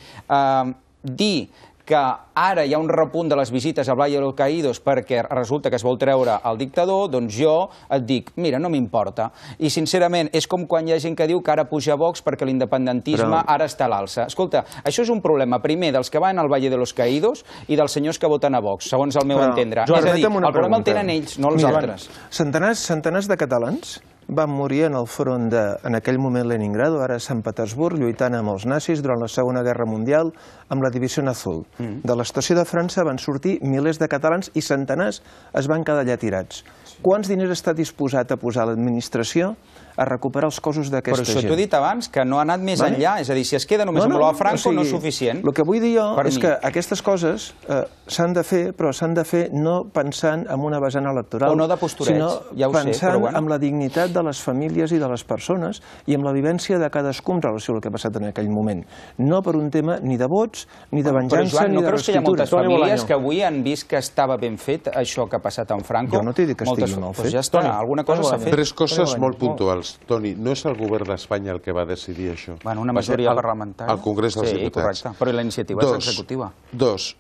Dir que ara hi ha un repunt de les visites al Valle de los Caídos perquè resulta que es vol treure el dictador, doncs jo et dic, mira, no m'importa. I sincerament, és com quan hi ha gent que diu que ara puja Vox perquè l'independentisme ara està a l'alça. Escolta, això és un problema, primer, dels que van al Valle de los Caídos i dels senyors que voten a Vox, segons el meu entendre. És a dir, el problema el tenen ells, no els altres. Centenars de catalans van morir en el front de, en aquell moment, Leningrado, ara Sant Petersburg, lluitant amb els nazis durant la Segona Guerra Mundial amb la Divisió Azul. De l'estació de França van sortir milers de catalans i centenars es van quedar allà tirats. Quants diners està disposat a posar l'administració a recuperar els cossos d'aquesta gent? Però això t'ho he dit abans, que no ha anat més enllà. És a dir, si es queda només amb lo de Franco no és suficient. El que vull dir jo és que aquestes coses s'han de fer, però s'han de fer no pensant en una vessant electoral, o no de postureig, sinó pensant en la dignitat de les famílies i de les persones i amb la vivència de cadascú en relació al que ha passat en aquell moment. No per un tema ni de vots, ni de venjança, ni de restitució. Però, Joan, no creus que hi ha moltes famílies que avui han vist que estava ben fet això que ha passat amb Franco? Jo no t'he dit que estigui mal fet. Ja està, alguna cosa s'ha fet. Tres coses molt puntuals. Toni, no és el govern d'Espanya el que va decidir això. Bueno, una majoria parlamentària. Al Congrés dels Diputats. Sí, correcte. Però la iniciativa és executiva. Dos,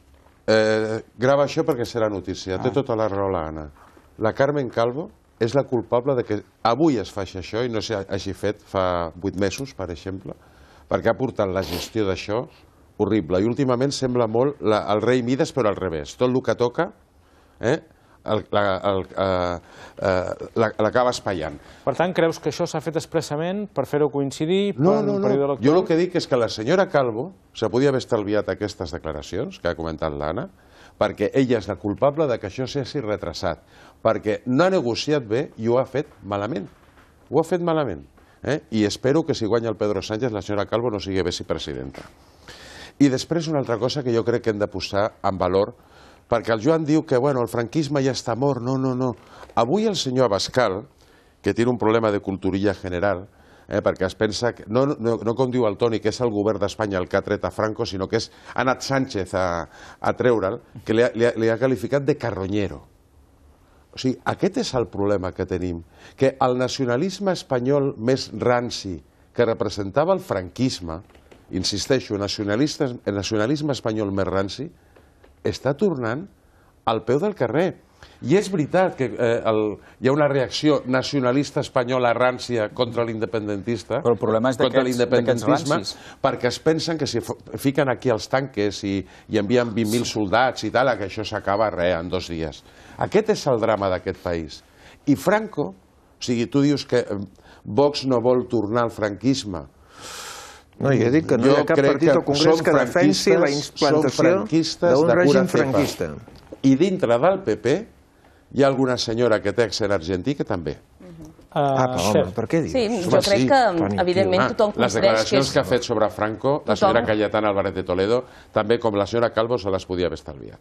grava això perquè serà notícia. Té tota la raó l'Anna. La Carmen Calvo és la culpable de que avui es faci això i no s'hagi fet fa vuit mesos, per exemple, perquè ha portat la gestió d'això horrible. I últimament sembla molt el rei Mides, però al revés. Tot el que toca, eh? l'acaba espaiant. Per tant, creus que això s'ha fet expressament per fer-ho coincidir en un període electoral? Jo el que dic és que la senyora Calvo se podia haver estalviat aquestes declaracions que ha comentat l'Anna, perquè ella és la culpable de que això s'hagi retrasat, perquè no ha negociat bé i ho ha fet malament. Ho ha fet malament. I espero que si guanya el Pedro Sánchez la senyora Calvo no sigui vicepresidenta. I després una altra cosa que jo crec que hem de posar en valor, perquè el Joan diu que bueno, el franquisme ja està mort. No, no, no. Avui el senyor Abascal, que té un problema de culturilla general, eh, perquè es pensa, que, no, no, no com diu el Toni, que és el govern d'Espanya el que ha tret a Franco, sinó que és, ha anat Sánchez a, a treure'l, que li ha, li, ha, li ha qualificat de carroñero. O sigui, aquest és el problema que tenim, que el nacionalisme espanyol més ranci que representava el franquisme, insisteixo, el nacionalisme espanyol més ranci, està tornant al peu del carrer. I és veritat que hi ha una reacció nacionalista espanyola rància contra l'independentista, contra l'independentisme, perquè es pensen que si fiquen aquí els tanques i envien vint mil soldats i tal, que això s'acaba res en dos dies. Aquest és el drama d'aquest país. I Franco O sigui, tu dius que Vox no vol tornar al franquisme. No, jo dic que no hi ha cap partit o congrés que defensi la implantació d'un règim franquista. I dintre del P P hi ha alguna senyora que té accent argentí que també. Ah, però home, per què dius? Sí, jo crec que, evidentment, tothom coincideix que és... Les declaracions que ha fet sobre Franco, la senyora Cayetana Álvarez de Toledo, també com la senyora Calvo se les podia haver estalviat.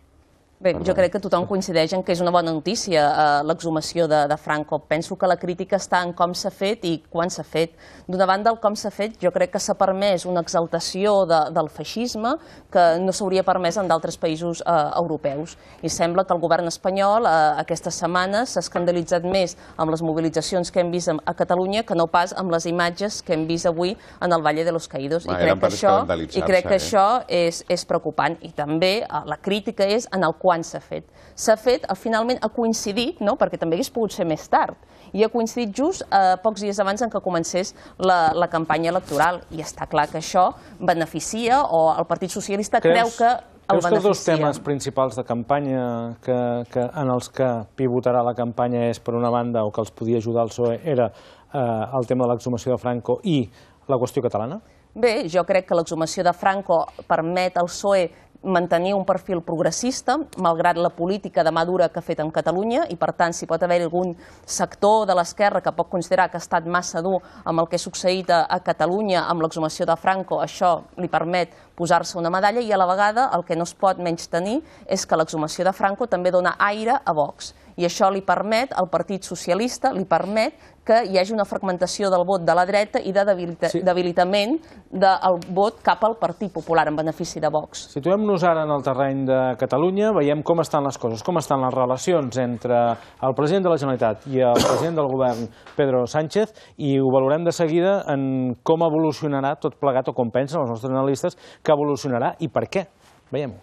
Bé, jo crec que tothom coincideix en que és una bona notícia l'exhumació de Franco. Penso que la crítica està en com s'ha fet i quan s'ha fet. D'una banda, el com s'ha fet, jo crec que s'ha permès una exaltació del feixisme que no s'hauria permès en d'altres països europeus. I sembla que el govern espanyol aquestes setmanes s'ha escandalitzat més amb les mobilitzacions que hem vist a Catalunya que no pas amb les imatges que hem vist avui en el Valle de los Caídos. I crec que això és preocupant. I també la crítica és en el quan s'ha fet. S'ha fet, finalment ha coincidit, perquè també hagués pogut ser més tard, i ha coincidit just pocs dies abans que comencés la campanya electoral. I està clar que això beneficia, o el Partit Socialista creu que el beneficia. Creus que els dos temes principals de campanya en els que pivotarà la campanya és, per una banda, o que els podia ajudar el P S O E, era el tema de l'exhumació de Franco i la qüestió catalana? Bé, jo crec que l'exhumació de Franco permet al P S O E mantenir un perfil progressista, malgrat la política de mà dura que ha fet en Catalunya, i per tant, si pot haver algun sector de l'esquerra que pot considerar que ha estat massa dur amb el que ha succeït a Catalunya amb l'exhumació de Franco, això li permet posar-se una medalla, i a la vegada el que no es pot menystenir és que l'exhumació de Franco també dona aire a Vox. I això li permet al Partit Socialista, li permet que hi hagi una fragmentació del vot de la dreta i de debilitament del vot cap al Partit Popular en benefici de Vox. Situem-nos ara en el terreny de Catalunya, veiem com estan les coses, com estan les relacions entre el president de la Generalitat i el president del govern, Pedro Sánchez, i ho valorem de seguida en com evolucionarà tot plegat, o com pensen els nostres analistes que evolucionarà i per què. Veiem-ho.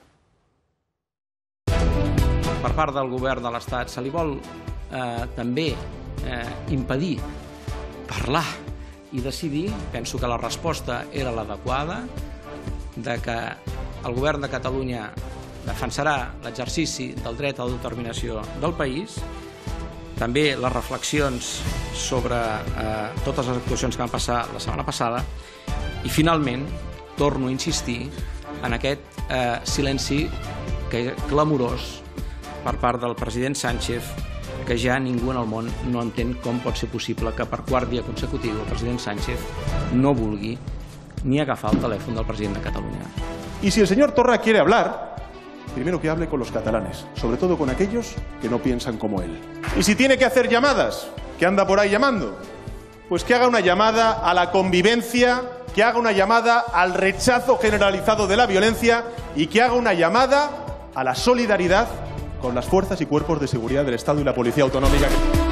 Per part del govern de l'Estat se li vol també impedir parlar i decidir. Penso que la resposta era l'adequada, de que el govern de Catalunya defensarà l'exercici del dret a l'autodeterminació del país, també les reflexions sobre totes les actuacions que van passar la setmana passada, i finalment torno a insistir en aquest silenci clamorós per part del president Sánchez, que ja ningú en el món no entén com pot ser possible que per quart dia consecutiu el president Sánchez no vulgui ni agafar el telèfon del president de Catalunya. Y si el señor Torra quiere hablar, primero que hable con los catalanes, sobre todo con aquellos que no piensan como él. Y si tiene que hacer llamadas, que anda por ahí llamando, pues que haga una llamada a la convivencia, que haga una llamada al rechazo generalizado de la violencia y que haga una llamada a la solidaridad con las fuerzas y cuerpos de seguridad del Estado y la Policía Autonómica.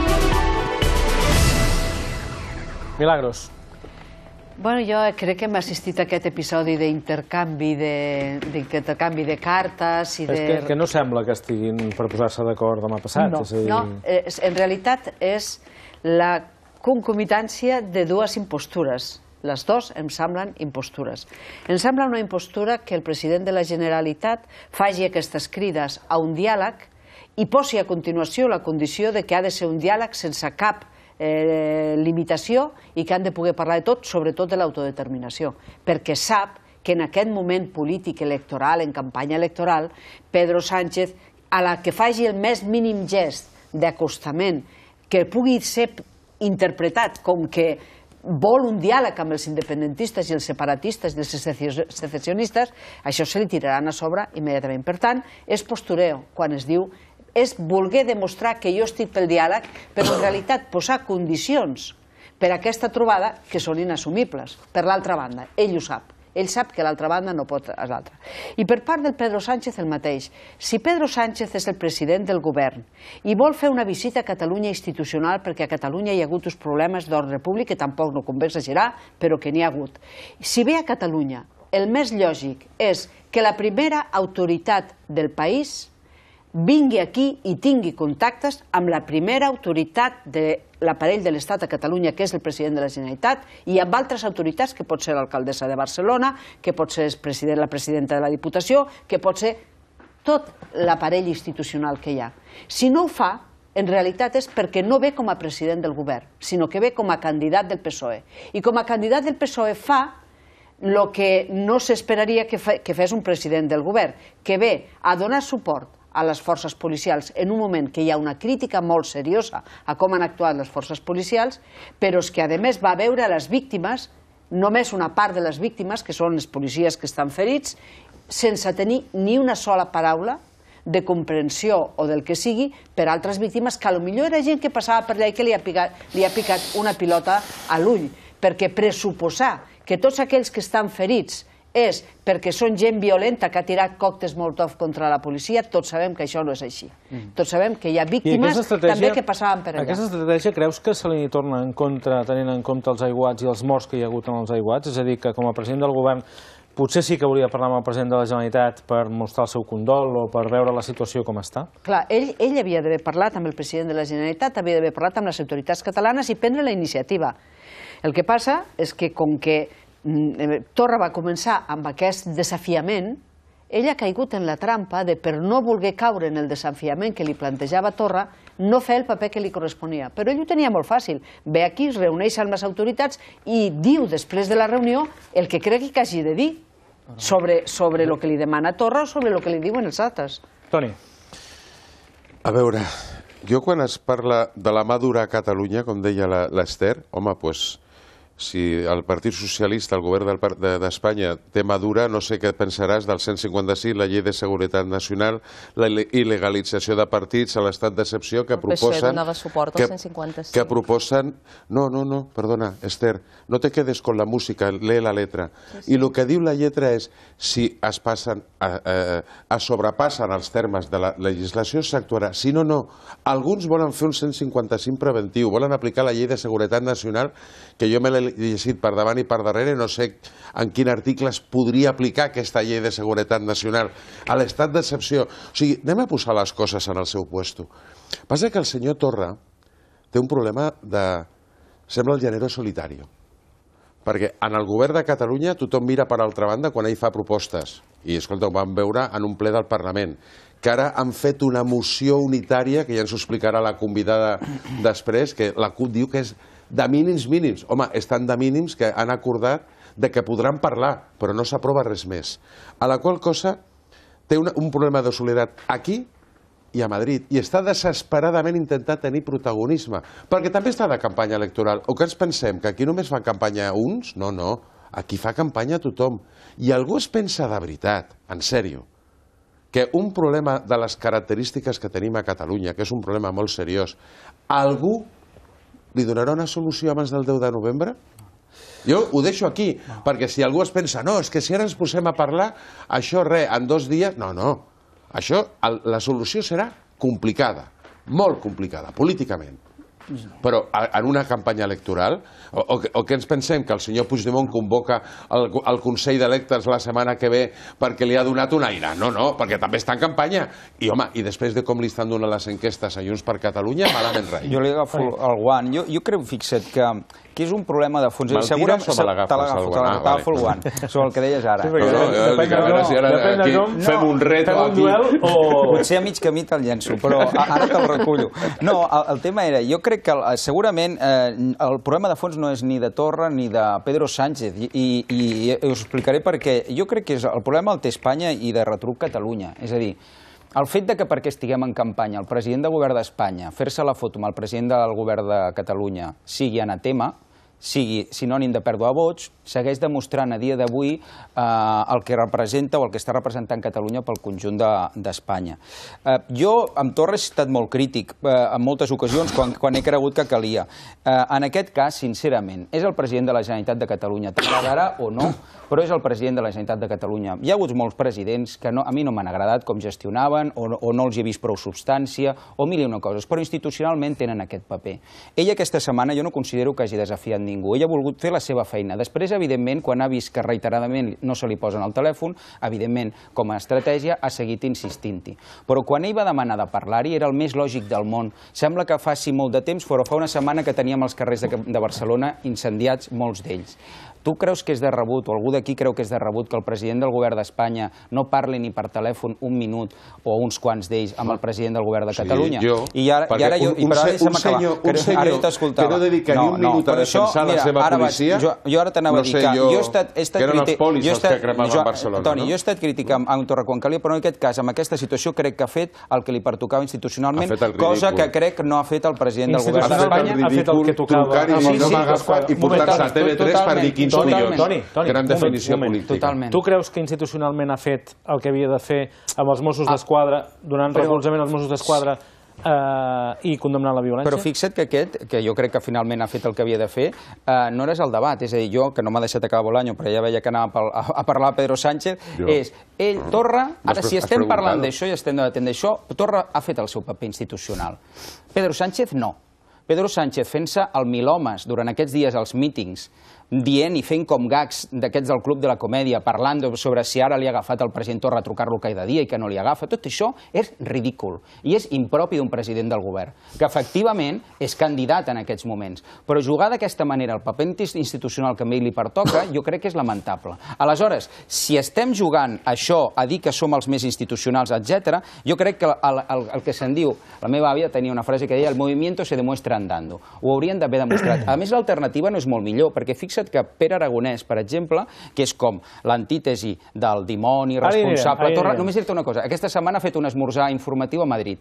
Milagros. Bueno, jo crec que hem assistit a aquest episodi d'intercanvi d'intercanvi de cartes i de... És que no sembla que estiguin per posar-se d'acord demà passat. No, no, en realitat és la concomitància de dues impostures. Les dues em semblen impostures. Em sembla una impostura que el president de la Generalitat faci aquestes crides a un diàleg i posi a continuació la condició de que ha de ser un diàleg sense cap limitació i que han de poder parlar de tot, sobretot de l'autodeterminació, perquè sap que en aquest moment polític electoral, en campanya electoral, Pedro Sánchez, a la que faci el més mínim gest d'acostament que pugui ser interpretat com que vol un diàleg amb els independentistes i els separatistes i els secesionistes, això se li tiraran a sobre immediatament. Per tant, és postureo quan es diu, és voler demostrar que jo estic pel diàleg, però en realitat posar condicions per a aquesta trobada que són inassumibles. Per l'altra banda, ell ho sap. Ell sap que l'altra banda no pot a l'altra. I per part del Pedro Sánchez el mateix. Si Pedro Sánchez és el president del govern i vol fer una visita a Catalunya institucional, perquè a Catalunya hi ha hagut uns problemes d'ordre públic que tampoc no convé exagerar, però que n'hi ha hagut. Si ve a Catalunya, el més lògic és que la primera autoritat del país vingui aquí i tingui contactes amb la primera autoritat de l'aparell de l'Estat a Catalunya, que és el president de la Generalitat, i amb altres autoritats, que pot ser l'alcaldessa de Barcelona, que pot ser la presidenta de la Diputació, que pot ser tot l'aparell institucional que hi ha. Si no ho fa, en realitat és perquè no ve com a president del govern, sinó que ve com a candidat del P S O E. I com a candidat del P S O E fa el que no s'esperaria que fes un president del govern, que ve a donar suport a les forces policials en un moment que hi ha una crítica molt seriosa a com han actuat les forces policials, però és que a més va veure les víctimes, només una part de les víctimes, que són els policies que estan ferits, sense tenir ni una sola paraula de comprensió o del que sigui per altres víctimes, que potser era gent que passava per allà i que li ha picat una pilota a l'ull, perquè pressuposar que tots aquells que estan ferits és perquè són gent violenta que ha tirat còctels Molotov contra la policia, tots sabem que això no és així. Tots sabem que hi ha víctimes també que passaven per allà. Aquesta estratègia creus que se li torna en contra tenint en compte els aiguats i els morts que hi ha hagut en els aiguats? És a dir, que com a president del govern potser sí que hauria de parlar amb el president de la Generalitat per mostrar el seu condol o per veure la situació com està? Clar, ell havia d'haver parlat amb el president de la Generalitat, havia d'haver parlat amb les autoritats catalanes i prendre la iniciativa. El que passa és que com que Torra va començar amb aquest desafiament, ell ha caigut en la trampa de, per no voler caure en el desafiament que li plantejava Torra, no fer el paper que li corresponia. Però ell ho tenia molt fàcil. Ve aquí, es reuneix amb les autoritats i diu després de la reunió el que cregui que hagi de dir sobre el que li demana Torra o sobre el que li diuen els altres. Toni. A veure, jo quan es parla de la mà dura a Catalunya, com deia l'Ester, home, doncs si el Partit Socialista, el govern d'Espanya, té mà dura, no sé què pensaràs del cent cinquanta-cinc, la llei de seguretat nacional, la il·legalització de partits, a l'estat d'excepció que proposen... El P S O E donava suport al cent cinquanta-cinc. Que proposen... No, no, no, perdona, Esther, no te quedes con la música, lee la letra. I el que diu la lletra és, si es passen, es sobrepassen els termes de la legislació, s'actuarà. Si no, no. Alguns volen fer un cent cinquanta-cinc preventiu, volen aplicar la llei de seguretat nacional, que jo me l'he llegit per davant i per darrere, no sé en quin article es podria aplicar aquesta llei de seguretat nacional a l'estat d'excepció. O sigui, anem a posar les coses en el seu puesto. Passa que el senyor Torra té un problema de... sembla el llanero solitario. Perquè en el govern de Catalunya tothom mira per altra banda quan ell fa propostes. I, escolta, ho vam veure en un ple del Parlament, que ara han fet una moció unitària, que ja ens ho explicarà la convidada després, que la CUP diu que és de mínims mínims. Home, és tan de mínims que han acordat de que podran parlar, però no s'aprova res més. A la qual cosa té un problema de soledat aquí i a Madrid, i està desesperadament intentant tenir protagonisme, perquè també està de campanya electoral. O que ens pensem que aquí només fa campanya uns? No, no, aquí fa campanya tothom. I algú es pensa de veritat, en sèrio, que un problema de les característiques que tenim a Catalunya, que és un problema molt seriós, algú li donarà una solució abans del deu de novembre? Jo ho deixo aquí, perquè si algú es pensa, no, és que si ara ens posem a parlar, això res, en dos dies... No, no, això, la solució serà complicada, molt complicada, políticament. Però en una campanya electoral, o que ens pensem que el senyor Puigdemont convoca el Consell d'Electes la setmana que ve perquè li ha donat un aire? No, no, perquè també està en campanya. I home, i després de com li estan donant les enquestes a Junts per Catalunya, malament rai. Jo li agafo el guant. Jo crec, fixa't, que és un problema de fons. Me'l tires o me l'agafes el guant? Te l'agafo el guant, sobre el que deies ara. Fem un reto aquí. Potser a mig camí te'l llenço, però ara te'l recullo. No, el tema era, jo crec que segurament el problema de fons no és ni de Torra ni de Pedro Sánchez, i us explicaré perquè jo crec que el problema el té Espanya i de retruc Catalunya. És a dir, el fet de que perquè estiguem en campanya el president del govern d'Espanya, fer-se la foto amb el president del govern de Catalunya sigui anatema, sigui sinònim de pèrdua de vots, segueix demostrant a dia d'avui el que representa o el que està representant Catalunya pel conjunt d'Espanya. Jo amb Torra he estat molt crític en moltes ocasions quan he cregut que calia. En aquest cas, sincerament, és el president de la Generalitat de Catalunya. T'agradarà o no, però és el president de la Generalitat de Catalunya. Hi ha hagut molts presidents que a mi no m'han agradat com gestionaven o no els he vist prou substància o mil i una coses, però institucionalment tenen aquest paper. Ell aquesta setmana jo no considero que hagi desafiat ningú. Ell ha volgut fer la seva feina. Després, evidentment, quan ha vist que reiteradament no se li posen al telèfon, evidentment, com a estratègia, ha seguit insistint-hi. Però quan ell va demanar de parlar-hi, era el més lògic del món. Sembla que faci molt de temps, però fa una setmana que teníem els carrers de Barcelona incendiats, molts d'ells. Tu creus que és de rebut, o algú d'aquí creu que és de rebut, que el president del govern d'Espanya no parli ni per telèfon un minut o uns quants d'ells amb el president del govern de Catalunya? Sí, jo, perquè un senyor que no dedica ni un minut a defensar la seva policia, jo ara t'anava a dir que jo he estat... que eren els polis els que cremaven Barcelona. Toni, jo he estat criticant en Torra quan calia, però en aquest cas, amb aquesta situació, crec que ha fet el que li pertocava institucionalment, cosa que crec que no ha fet el president del govern d'Espanya. Ha fet el que tocava. I portar-se a T V tres per dir quins milions, que eren definició política. Tu creus que institucionalment ha fet el que havia de fer amb els Mossos d'Esquadra, donant recolzament als Mossos d'Esquadra i condemnant la violència? Però fixa't que aquest, que jo crec que finalment ha fet el que havia de fer, no és el debat. És a dir, jo, que no m'ha deixat acabar Bolaño, però ja veia que anava a parlar a Pedro Sánchez, és, ell, Torra, ara si estem parlant d'això i estem debatent d'això, Torra ha fet el seu paper institucional. Pedro Sánchez no. Pedro Sánchez fent-se el milhomes durant aquests dies als mítings, dient i fent com gags d'aquests del Club de la Comèdia, parlant sobre si ara li ha agafat el president Torra a trucar-lo cada dia i que no li agafa, tot això és ridícul i és impropi d'un president del govern, que efectivament és candidat en aquests moments, però jugar d'aquesta manera el paper institucional que a ell li pertoca, jo crec que és lamentable. Aleshores, si estem jugant això a dir que som els més institucionals, etcètera, jo crec que el, el, el que se'n diu, la meva àvia tenia una frase que deia el movimiento se demuestra andando. Ho haurien d'haver demostrat. A més, l'alternativa no és molt millor, perquè fixa't que Pere Aragonès, per exemple, que és com l'antítesi del dimoni responsable... Torra, només dir-te una cosa, aquesta setmana ha fet un esmorzar informatiu a Madrid.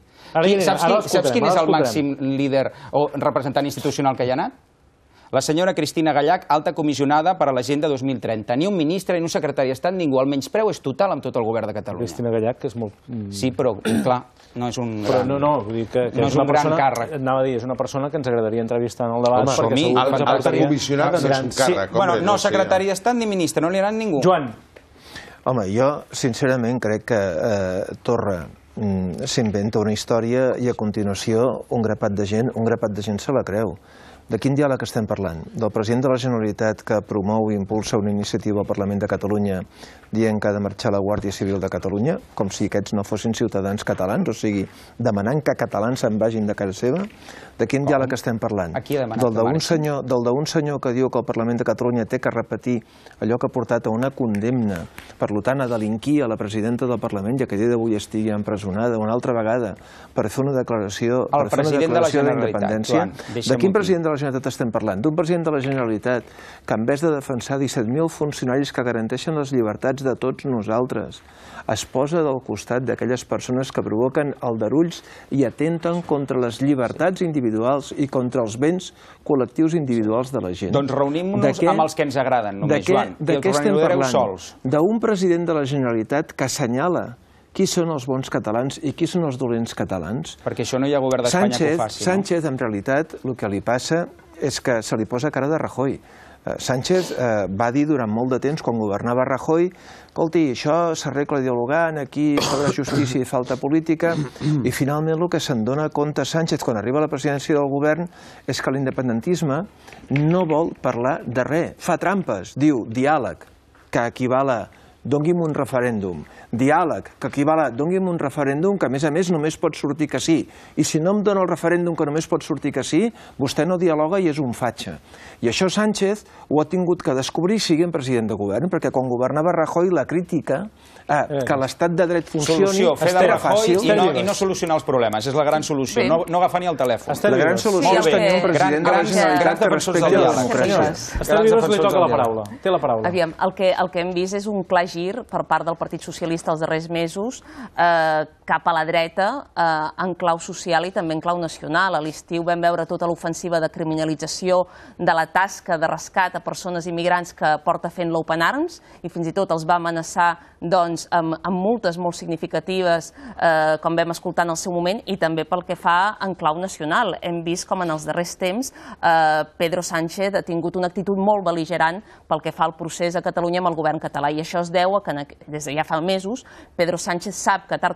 Saps quin és el màxim líder o representant institucional que hi ha anat? La senyora Cristina Gallach, alta comissionada per a l'Agenda dos mil trenta. Ni un ministre ni un secretari d'Estat, ningú. El menyspreu és total amb tot el govern de Catalunya. Cristina Gallach, que és molt... Sí, però, clar, no és un gran... No, no, vull dir que és un gran càrrec. Anava a dir, és una persona que ens agradaria entrevistar en el debat. Alta comissionada no és un càrrec. Bueno, no, secretari d'Estat ni ministre, no li anant ningú. Joan. Home, jo, sincerament, crec que Torra s'inventa una història i a continuació un grapat de gent, un grapat de gent se la creu. De quin diàleg estem parlant? Del president de la Generalitat que promou i impulsa una iniciativa al Parlament de Catalunya dient que ha de marxar la Guàrdia Civil de Catalunya, com si aquests no fossin ciutadans catalans, o sigui, demanant que catalans se'n vagin de casa seva? De quin diàleg estem parlant? Del d'un senyor, del d'un senyor que diu que el Parlament de Catalunya té que repetir allò que ha portat a una condemna, per tant a delinquir a la presidenta del Parlament i que a dia d'avui estigui empresonada una altra vegada per fer una declaració d'independència. De quin president de la Generalitat estem parlant? D'un president de la Generalitat que en vez de defensar disset mil funcionaris que garanteixen les llibertats de tots nosaltres, es posa del costat d'aquelles persones que provoquen aldarulls i atenten contra les llibertats individuals i contra els béns col·lectius individuals de la gent. Doncs reunim-nos amb els que ens agraden, només, Joan, i els reuniureu sols. D'un president de la Generalitat que assenyala qui són els bons catalans i qui són els dolents catalans. Perquè això no hi ha govern d'Espanya que ho faci. Sánchez, en realitat, el que li passa és que se li posa cara de Rajoy. Sánchez va dir durant molt de temps, quan governava Rajoy, escolti, això s'arregla dialogant, aquí sobre justícia i falta política, i finalment el que se'n dona compte Sánchez quan arriba a la presidència del govern és que l'independentisme no vol parlar de res. Fa trampes, diu diàleg, que equival a doni'm un referèndum. Diàleg, que equival a doni'm un referèndum que a més a més només pot sortir que sí. I si no em dona el referèndum que només pot sortir que sí, vostè no dialoga i és un fatxa. I això Sánchez ho ha tingut que descobrir siguent president de govern, perquè quan governava Rajoy la crítica que l'estat de dret funcioni era fàcil. I no solucionar els problemes, és la gran solució, no agafar ni el telèfon. La gran solució és tenir un president de la Generalitat que respecti la democràcia. Esther Vives li toca la paraula. Té la paraula. Aviam, el que hem vist és un clar gir per part del Partit Socialista els darrers mesos cap a la dreta en clau social i també en clau nacional. A l'estiu vam veure tota l'ofensiva de criminalització de la tasca de rescat a persones immigrants que porta fent l'Open Arms i fins i tot els va amenaçar amb multes molt significatives, com vam escoltar en el seu moment, i també pel que fa en clau nacional. Hem vist com en els darrers temps Pedro Sánchez ha tingut una actitud molt bel·ligerant pel que fa al procés a Catalunya amb el govern català, i això es deu a que des de ja fa mesos Pedro Sánchez sap que tard o d'hora hauria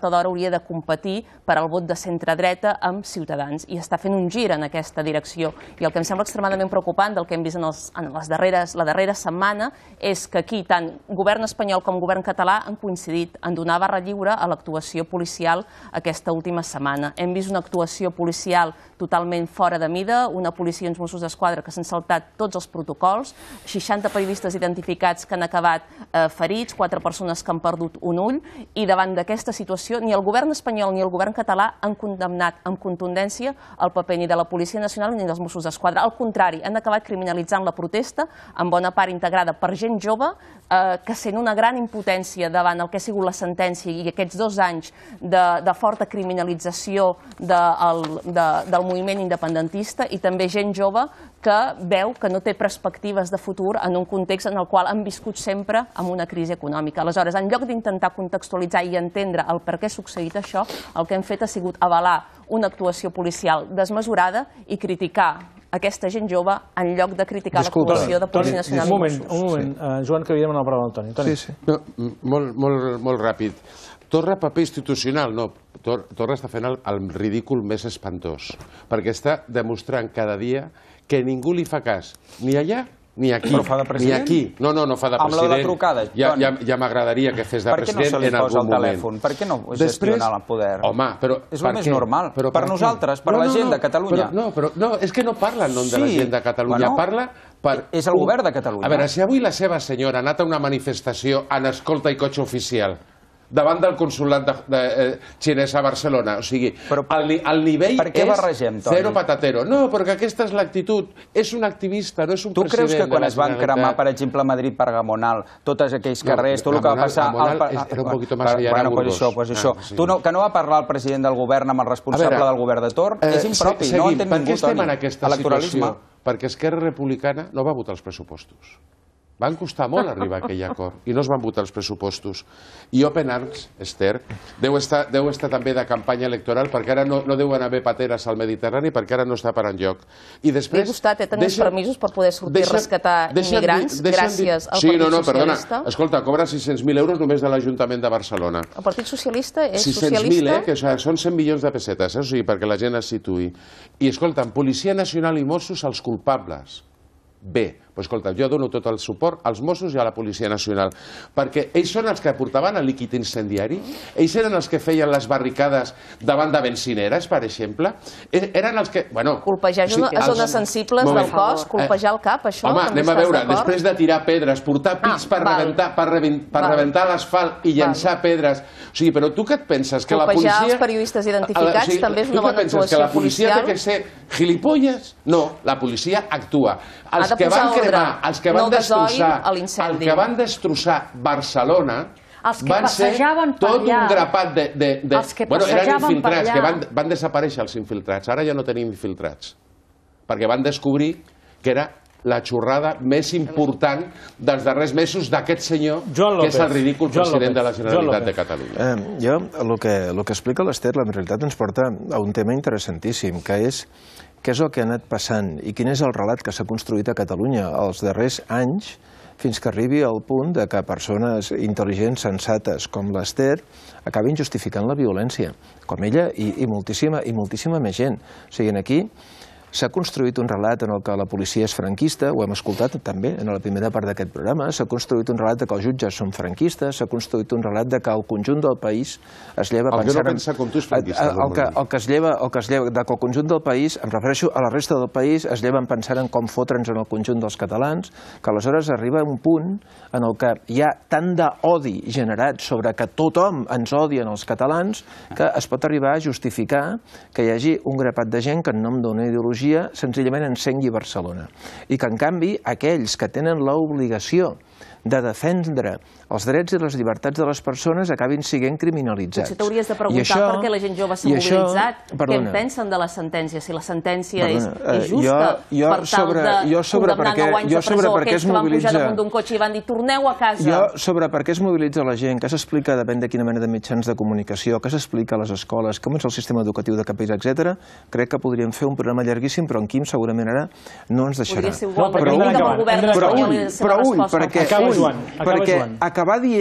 havia de competir per al vot de centre-dreta amb Ciutadans, i està fent un gir en aquesta direcció. I el que em sembla extremadament preocupant del que hem vist en, els, en les darreres, la darrera setmana és que aquí tant govern espanyol com govern català han coincidit en donar barra lliure a l'actuació policial aquesta última setmana. Hem vist una actuació policial totalment fora de mida, una policia i uns Mossos d'Esquadra que s'han saltat tots els protocols, seixanta periodistes identificats que han acabat eh, ferits, quatre persones que han perdut un ull, i davant d'aquesta situació ni el govern espanyol ni el govern català han condemnat amb contundència el paper ni de la Policia Nacional ni dels Mossos d'Esquadra. Al contrari, han acabat criminalitzant la protesta, en bona part integrada per gent jove, eh, que sent una gran impotència davant el que ha sigut la sentència i aquests dos anys de, de forta criminalització de, el, de, del moviment independentista, i també gent jove que veu que no té perspectives de futur en un context en el qual han viscut sempre amb una crisi econòmica. Aleshores, en lloc d'intentar contextualitzar i entendre el per què ha succeït això, el que hem fet ha sigut avalar una actuació policial desmesurada i criticar aquesta gent jove en lloc de criticar l'actuació de Policia Nacional. Un moment, un moment. Joan, que havia demanat la paraula al Toni. Sí, sí. No, molt, molt, molt ràpid. Torra, paper institucional, no. Torra està fent el, el ridícul més espantós, perquè està demostrant cada dia que ningú li fa cas, ni allà ni aquí. Però fa de president? Ni aquí. No, no, no fa de president. Amb la de trucada, ja, ja, ja m'agradaria que fes de president en algun moment. Per què no se li posa el telèfon? Per què no gestiona el poder? Home, però... És el més normal. Per nosaltres, per la gent de Catalunya. No, però és que no parla en nom de la gent de Catalunya. Parla per... És el govern de Catalunya. A veure, si avui la seva senyora ha anat a una manifestació en escolta i cotxe oficial davant del consulat de, de, eh, xinès a Barcelona. O sigui, però, el, el nivell per què és barregem, Toni? Zero patatero. No, perquè aquesta és l'actitud. És un activista, no és un tu president. Tu creus que quan es van cremar, per exemple, a Madrid per Gamonal, tots aquells carrers, no, tot el que va passar... Gamonal al, era un poquito más allá, bueno, era pues això, pues això. Ah, sí. Tu no, que no va parlar el president del govern amb el responsable veure, del govern de torn, eh, és impropi, seguim, no entén ningú, Toni. Per què estem en aquesta situació? Perquè Esquerra Republicana no va votar els pressupostos. Van costar molt arribar a aquell acord i no es van votar els pressupostos. I Open Arms, Esther, deu estar, deu estar també de campanya electoral perquè ara no, no deuen haver pateres al Mediterrani perquè ara no està per enlloc. I després... Li ha costat tenir els permisos per poder sortir a rescatar immigrants gràcies al sí, Partit no, no, Socialista? Perdona, escolta, cobra sis-cents mil euros només de l'Ajuntament de Barcelona. El Partit Socialista és socialista? sis-cents mil, eh? Que són cent milions de pessetes, eh? O sigui, perquè la gent es situï. I escolta, Policia Nacional i Mossos, els culpables. Bé, doncs escolta, jo dono tot el suport als Mossos i a la Policia Nacional, perquè ells són els que portaven el líquid incendiari, ells eren els que feien les barricades davant de benzineres, per exemple, eren els que... Bueno, colpejar o sigui, a zones els... sensibles del cos, colpejar el cap, això... Home, anem a veure, després de tirar pedres, portar pits ah, per, rebentar, per, rebentar, per rebentar l'asfalt i llançar val. pedres... O sigui, però tu què et penses? Que colpejar la policia... els periodistes identificats o sigui, també és una bona actuació policial? Que la policia té que ser gilipolles? No, la policia actua. Els que van cremar, els que van destrossar, els que van destrossar Barcelona van ser tot un grapat de... de, de bueno, eren infiltrats, que van, van desaparèixer els infiltrats. Ara ja no tenim infiltrats, perquè van descobrir que era la xorrada més important dels darrers mesos d'aquest senyor, que és el ridícul president de la Generalitat de Catalunya. Eh, jo, el que, el que explica l'Ester, en realitat ens porta a un tema interessantíssim, que és què és el que ha anat passant i quin és el relat que s'ha construït a Catalunya els darrers anys fins que arribi al punt de que persones intel·ligents, sensates, com l'Ester, acabin justificant la violència, com ella i, i, moltíssima, i moltíssima més gent. O sigui, aquí s'ha construït un relat en el que la policia és franquista, ho hem escoltat també en la primera part d'aquest programa, s'ha construït un relat de que els jutges són franquistes, s'ha construït un relat de que el conjunt del país es lleva pensant... El que no pensa com tu és franquista. El que, el que es lleva, el que es lleva, de que el conjunt del país, em refereixo a la resta del país, es lleven pensant en com fotre'ns en el conjunt dels catalans, que aleshores arriba un punt en el que hi ha tant d'odi generat sobre que tothom ens odien els catalans que es pot arribar a justificar que hi hagi un grapat de gent que en nom d'una ideologia senzillament encengui Barcelona. I que, en canvi, aquells que tenen l'obligació de defendre els drets i les llibertats de les persones acabin sent criminalitzats. Potser t'hauries de preguntar això, per què la gent jove s'ha mobilitzat, això, què en pensen de la sentència, si la sentència perdona, és, és justa jo, jo per tal sobre, de jo sobre condemnar nou anys de presó aquells que van pujar damunt d'un cotxe i van dir torneu a casa. Jo sobre per què es mobilitza la gent, què s'explica depèn de quina mena de mitjans de comunicació, què s'explica a les escoles, com és el sistema educatiu de cap país, etcètera. Crec que podríem fer un programa llarguíssim, però en Quim segurament ara no ens deixarà. Podria ser igual, però un, però un, perquè acabar dient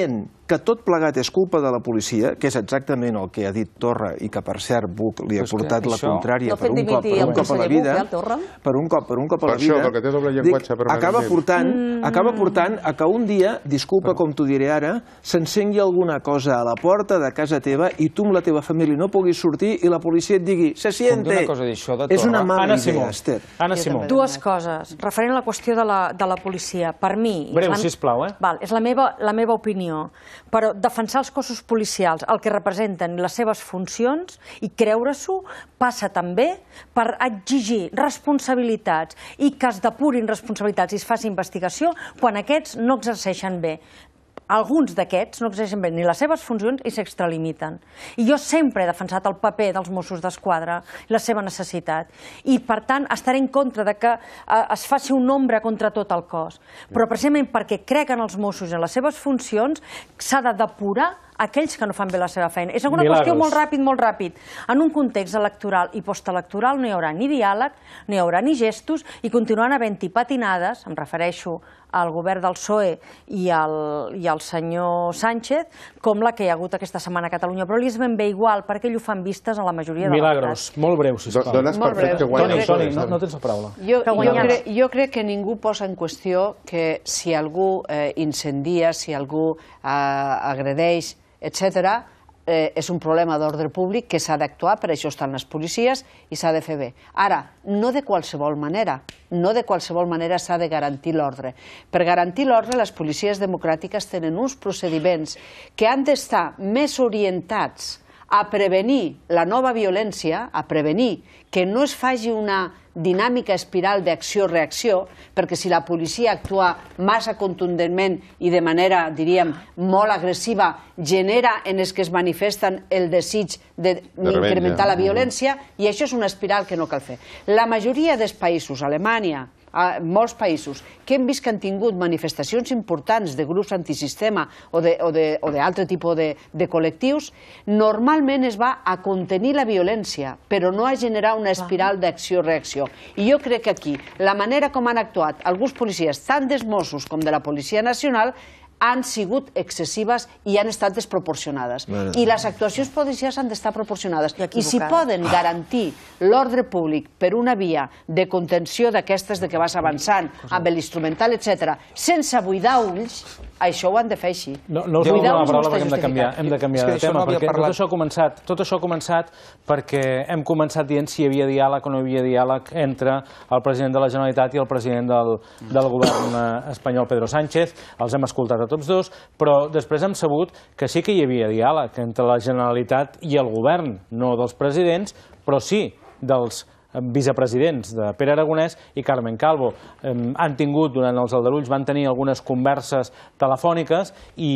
que tot plegat és culpa de la policia, que és exactament el que ha dit Torra i que, per cert, Buch li ha portat la contrària per un cop a la vida, per un cop a la vida, acaba portant a que un dia, disculpa com t'ho diré ara, s'encengui alguna cosa a la porta de casa teva i tu amb la teva família no puguis sortir i la policia et digui, se siente. És una mala idea, Esther. Anna Simó. Dues coses. Referent a la qüestió de la policia. Per mi... Breu, sisplau, eh? És la meva opinió. Però defensar els cossos policials, el que representen les seves funcions i creure-s'ho, passa també per exigir responsabilitats i que es depurin responsabilitats i es faci investigació quan aquests no exerceixen bé. Alguns d'aquests no exerceixen bé ni les seves funcions i s'extralimiten. I jo sempre he defensat el paper dels Mossos d'Esquadra, la seva necessitat. I, per tant, estaré en contra de que es faci un nombre contra tot el cos. Però precisament perquè crec en els Mossos i en les seves funcions s'ha de depurar aquells que no fan bé la seva feina. És una qüestió molt ràpid, molt ràpid. En un context electoral i postelectoral no hi haurà ni diàleg, no hi haurà ni gestos i continuaran havent-hi patinades, em refereixo al govern del P S O E i al senyor Sánchez, com la que hi ha hagut aquesta setmana a Catalunya. Però li és ben bé igual, perquè ells ho fan vistes a la majoria de Milagros, molt breu, sisplau. Dones per fet que guanya. Toni, no tens la paraula. Jo crec que ningú posa en qüestió que si algú incendia, si algú agredeix, etcètera, és un problema d'ordre públic que s'ha d'actuar, per això estan les policies i s'ha de fer bé. Ara, no de qualsevol manera, no de qualsevol manera s'ha de garantir l'ordre. Per garantir l'ordre, les policies democràtiques tenen uns procediments que han d'estar més orientats a prevenir la nova violència, a prevenir que no es faci una dinàmica espiral d'acció-reacció, perquè si la policia actua massa contundentment i de manera, diríem, molt agressiva, genera en els que es manifesten el desig d'incrementar la violència, i això és una espiral que no cal fer. La majoria dels països, Alemanya, molts països que hem vist que han tingut manifestacions importants de grups antisistema o d'altre tipus de col·lectius, normalment es va a contenir la violència, però no a generar una espiral d'acció-reacció. I jo crec que aquí la manera com han actuat alguns policies, tant dels Mossos com de la Policia Nacional, han sigut excessives i han estat desproporcionades. I les actuacions policials han d'estar proporcionades. I si poden garantir l'ordre públic per una via de contenció d'aquestes de que vas avançant, amb l'instrumental, etcètera, sense buidar ulls, això ho han de fer així. No us vull donar la paraula perquè hem de canviar de tema, perquè tot això ha començat tot això ha començat perquè hem començat dient si hi havia diàleg o no hi havia diàleg entre el president de la Generalitat i el president del govern espanyol, Pedro Sánchez. Els hem escoltat a tots dos, però després hem sabut que sí que hi havia diàleg entre la Generalitat i el govern, no dels presidents, però sí dels vicepresidents de Pere Aragonès i Carmen Calvo. Han tingut, durant els aldarulls, van tenir algunes converses telefòniques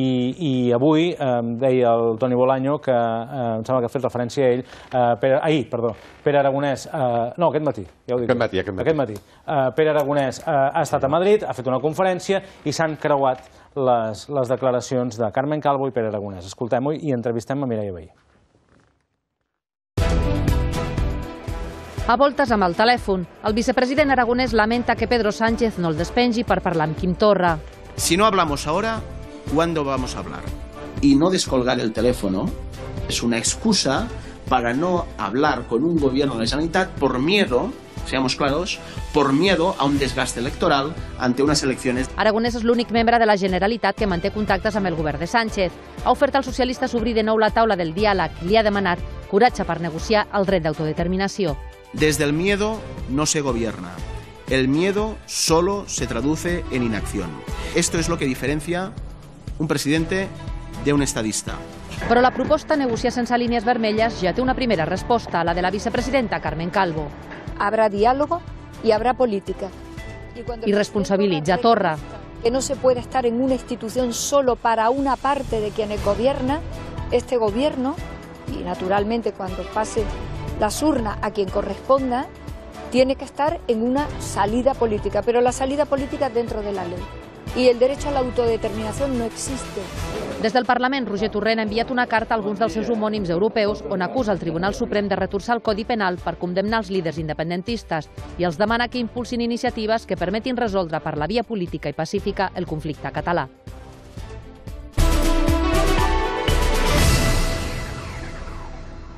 i avui, deia el Toni Bolaño, que em sembla que ha fet referència a ell, ahir, perdó, Pere Aragonès, no, aquest matí, ja ho dic. Aquest matí, aquest matí. Pere Aragonès ha estat a Madrid, ha fet una conferència i s'han creuat les declaracions de Carmen Calvo i Pere Aragonès. Escoltem-ho i entrevistem a Mireia Vehí. A voltes amb el telèfon, el vicepresident Aragonès lamenta que Pedro Sánchez no el despengi per parlar amb Quim Torra. Si no hablamos ahora, ¿cuándo vamos a hablar? Y no descolgar el teléfono es una excusa para no hablar con un gobierno de la Generalitat por miedo, seamos claros, por miedo a un desgaste electoral ante unas elecciones. Aragonès és l'únic membre de la Generalitat que manté contactes amb el govern de Sánchez. Ha ofert als socialistes obrir de nou la taula del diàleg i li ha demanat coratge per negociar el dret d'autodeterminació. Desde el miedo no se gobierna. El miedo solo se traduce en inacción. Esto es lo que diferencia un presidente de un estadista. Però la proposta a negociar sense línies vermelles ja té una primera resposta, la de la vicepresidenta Carmen Calvo. Habrá diálogo y habrá política. Y responsabilitza a Torra. Que no se puede estar en una institución solo para una parte de quienes gobiernan. Este gobierno, y naturalmente cuando pase las urnas a quien corresponda, tiene que estar en una salida política, pero la salida política dentro de la ley. Y el derecho a la autodeterminación no existe. Des del Parlament, Roger Torrent ha enviat una carta a alguns dels seus homònims europeus on acusa el Tribunal Suprem de retorçar el Codi Penal per condemnar els líders independentistes i els demana que impulsin iniciatives que permetin resoldre per la via política i pacífica el conflicte català.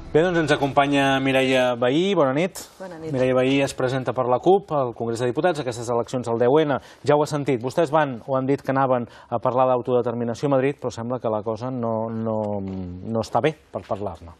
Bé, doncs ens acompanya Mireia Vehí. Bona nit. Bona nit. Mireia Vehí es presenta per la CUP al Congrés de Diputats, aquestes eleccions al deu ene. Ja ho ha sentit, vostès van o han dit que anaven a parlar d'autodeterminació a Madrid, però sembla que la cosa no, no, no està bé per parlar-ne.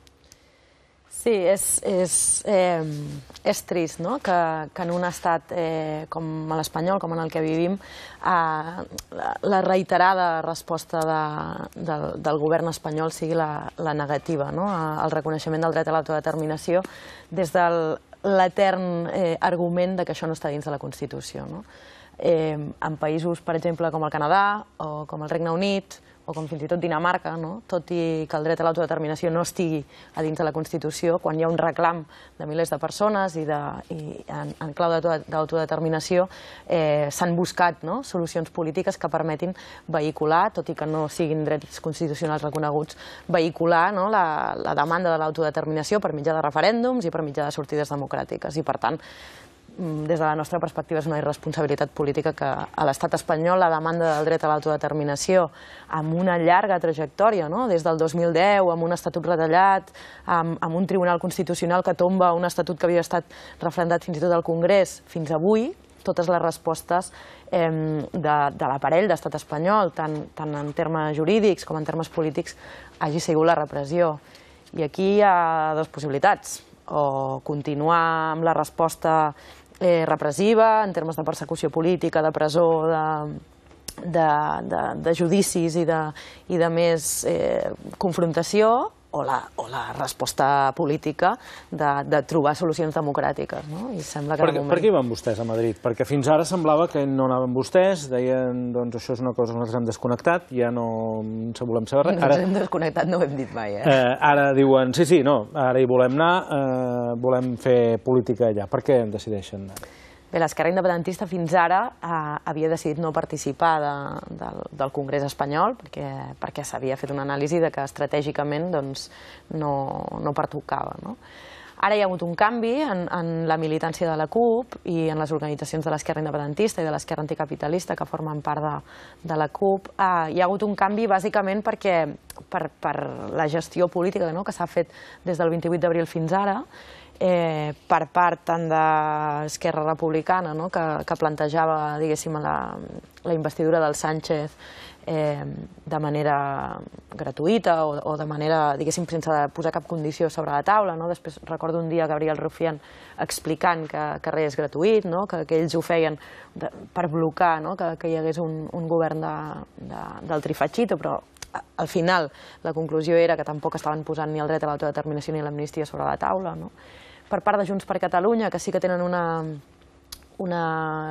Sí, és, és, eh, és trist, no?, que, que en un estat eh, com l'espanyol, com en el que vivim, eh, la, la reiterada resposta de, de, del govern espanyol sigui la, la negativa, no?, al reconeixement del dret a l'autodeterminació des de l'etern eh, argument de que això no està dins de la Constitució, no? Eh, en països, per exemple, com el Canadà o com el Regne Unit, o com fins i tot Dinamarca, no? Tot i que el dret a l'autodeterminació no estigui a dins de la Constitució, quan hi ha un reclam de milers de persones i, de, i en, en clau d'autodeterminació eh, s'han buscat, no?, solucions polítiques que permetin vehicular, tot i que no siguin drets constitucionals reconeguts, vehicular, no?, la, la demanda de l'autodeterminació per mitjà de referèndums i per mitjà de sortides democràtiques. I, per tant, des de la nostra perspectiva és una irresponsabilitat política que a l'estat espanyol la demanda del dret a l'autodeterminació amb una llarga trajectòria, no?, des del dos mil deu, amb un estatut retallat, amb, amb un tribunal constitucional que tomba un estatut que havia estat referendat fins i tot al Congrés, fins avui, totes les respostes eh, de, de l'aparell d'estat espanyol, tant, tant en termes jurídics com en termes polítics, hagi sigut la repressió. I aquí hi ha dues possibilitats: o continuar amb la resposta eh, repressiva, en termes de persecució política, de presó, de, de, de, de judicis i de, i de més eh, confrontació, o la, o la resposta política de, de trobar solucions democràtiques, no? I sembla que per, moment... per què van vostès a Madrid? Perquè fins ara semblava que no anaven vostès, deien, doncs això és una cosa que nosaltres hem desconnectat, ja no en volem saber res. Nosaltres hem desconnectat, no ho hem dit mai, eh? eh? Ara diuen, sí, sí, no, ara hi volem anar, eh, volem fer política allà. Per què decideixen anar? Bé, l'esquerra independentista fins ara eh, havia decidit no participar de, del, del Congrés espanyol perquè, perquè s'havia fet una anàlisi de que estratègicament doncs, no, no pertocava, no? Ara hi ha hagut un canvi en, en la militància de la CUP i en les organitzacions de l'esquerra independentista i de l'esquerra anticapitalista que formen part de, de la CUP. Eh, hi ha hagut un canvi bàsicament perquè, per, per la gestió política, no?, que s'ha fet des del vint-i-vuit d'abril fins ara, Eh, per part tant d'Esquerra Republicana, no?, que, que plantejava, diguéssim, la, la investidura del Sánchez eh, de manera gratuïta o, o de manera, diguéssim, sense posar cap condició sobre la taula, no? Després recordo un dia Gabriel Rufián explicant que, que res és gratuït, no?, que, que ells ho feien de, per blocar, no?, que, que hi hagués un, un govern de, de, del trifatxito, però al final la conclusió era que tampoc estaven posant ni el dret a l'autodeterminació ni l'amnistia sobre la taula, no? Per part de Junts per Catalunya, que sí que tenen una, una,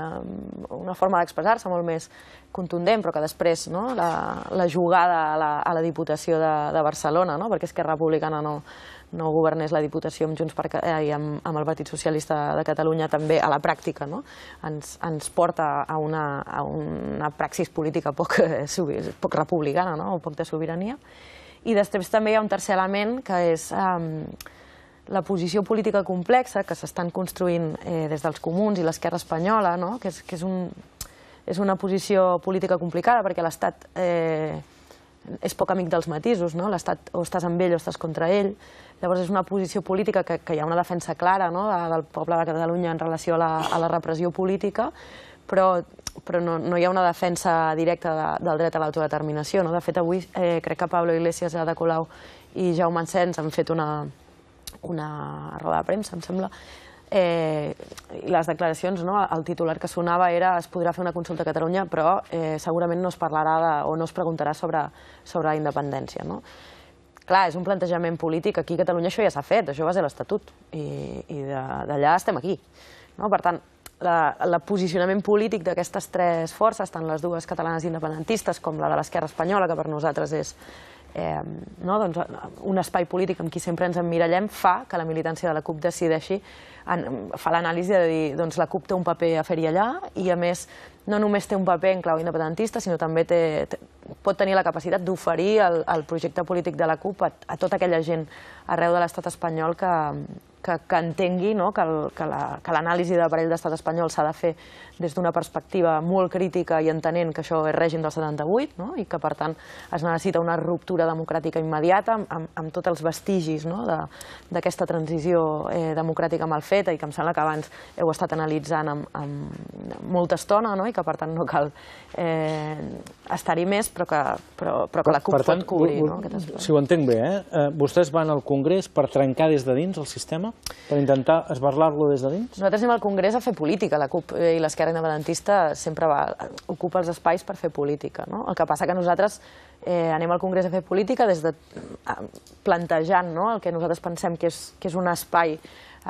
una forma d'expressar-se molt més contundent, però que després, no?, la, la jugada a la, a la Diputació de, de Barcelona, no?, perquè Esquerra Republicana no, no governés la Diputació amb Junts per, eh, i amb, amb el Partit Socialista de Catalunya també a la pràctica, no?, ens, ens porta a una, a una praxis política poc, eh, poc republicana, no?, o poc de sobirania. I després també hi ha un tercer element que és eh, la posició política complexa que s'estan construint eh, des dels comuns i l'esquerra espanyola, no?, que, és, que és, un, és una posició política complicada perquè l'Estat eh, és poc amic dels matisos, no? L'Estat o estàs amb ell o estàs contra ell. Llavors és una posició política que, que hi ha una defensa clara, no?, del poble de Catalunya en relació a la, a la repressió política, però, però no, no hi ha una defensa directa de, del dret a l'autodeterminació, no? De fet, avui eh, crec que Pablo Iglesias, Ada Colau i Jaume Encens han fet una una roda de premsa, em sembla, eh, i les declaracions, no?, el titular que sonava era es podrà fer una consulta a Catalunya, però eh, segurament no es parlarà de, o no es preguntarà sobre, sobre la independència, no? Clar, és un plantejament polític, aquí a Catalunya això ja s'ha fet, això va ser l'Estatut, i, i d'allà estem aquí, no? Per tant, el posicionament polític d'aquestes tres forces, tant les dues catalanes independentistes com la de l'esquerra espanyola, que per nosaltres és Eh, no? doncs, un espai polític amb qui sempre ens emmirallem, fa que la militància de la CUP decideixi, en, fa l'anàlisi de dir doncs la CUP té un paper a fer-hi allà i a més no només té un paper en clau independentista, sinó també té, té, pot tenir la capacitat d'oferir el, el projecte polític de la CUP a, a tota aquella gent arreu de l'estat espanyol que, que entengui que l'anàlisi de l'aparell d'estat espanyol s'ha de fer des d'una perspectiva molt crítica i entenent que això és règim del setanta-vuit i que, per tant, es necessita una ruptura democràtica immediata amb tots els vestigis d'aquesta transició democràtica mal feta i que em sembla que abans heu estat analitzant amb molta estona i que, per tant, no cal estar-hi més, però que la CUP pot cobrir. Si ho entenc bé, vostès van al Congrés per trencar des de dins el sistema? Per intentar esberlar-lo des de dins? Nosaltres anem al Congrés a fer política. La CUP i l'esquerra independentista sempre ocupa els espais per fer política. El que passa que nosaltres anem al Congrés a fer política des de plantejant el que nosaltres pensem que és un espai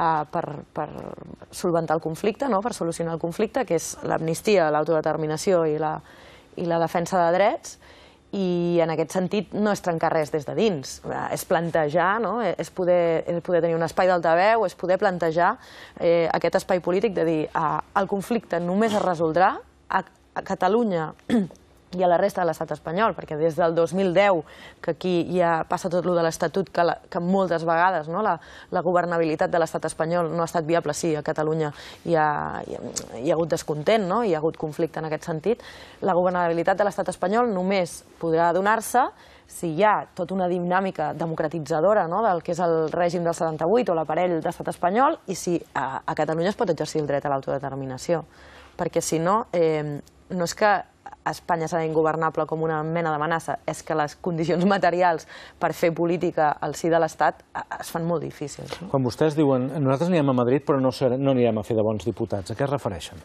per solventar el conflicte, per solucionar el conflicte, que és l'amnistia, l'autodeterminació i la defensa de drets. I en aquest sentit no és trencar res des de dins, és plantejar, és poder tenir un espai d'altaveu, és poder plantejar aquest espai polític de dir el conflicte només es resoldrà a Catalunya i a la resta de l'estat espanyol, perquè des del dos mil deu, que aquí ja passa tot el de l'Estatut, que moltes vegades la governabilitat de l'estat espanyol no ha estat viable, sí, a Catalunya hi ha hagut descontent, hi ha hagut conflicte en aquest sentit, la governabilitat de l'estat espanyol només podrà donar-se si hi ha tota una dinàmica democratitzadora del que és el règim del setanta-vuit o l'aparell d'estat espanyol i si a Catalunya es pot exercir el dret a l'autodeterminació. Perquè si no, no és que Espanya serà ingovernable com una mena d'amenaça, és que les condicions materials per fer política al si de l'Estat es fan molt difícils. Quan vostès diuen nosaltres anirem a Madrid però no anirem a fer de bons diputats, a què es refereixen?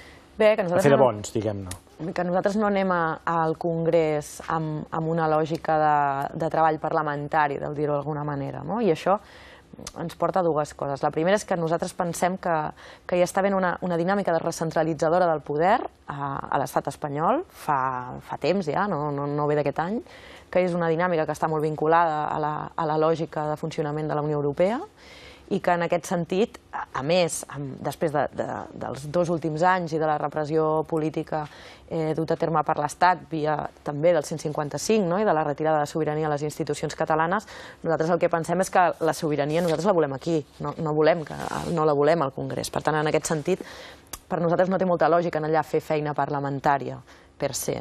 A fer de bons, diguem-ne. Que nosaltres no anem al Congrés amb una lògica de treball parlamentari, de dir-ho d'alguna manera, i això ens porta a dues coses. La primera és que nosaltres pensem que hi està havent una dinàmica de recentralitzadora del poder a l'estat espanyol, fa temps ja, no ve d'aquest any, que és una dinàmica que està molt vinculada a la lògica de funcionament de la Unió Europea i que en aquest sentit, a més, després dels dos últims anys i de la repressió política duta a terme per l'Estat, via també del cent cinquanta cinc i de la retirada de sobirania a les institucions catalanes, nosaltres el que pensem és que la sobirania nosaltres la volem aquí, no la volem al Congrés. Per tant, en aquest sentit, per nosaltres no té molta lògica anar allà a fer feina parlamentària per se.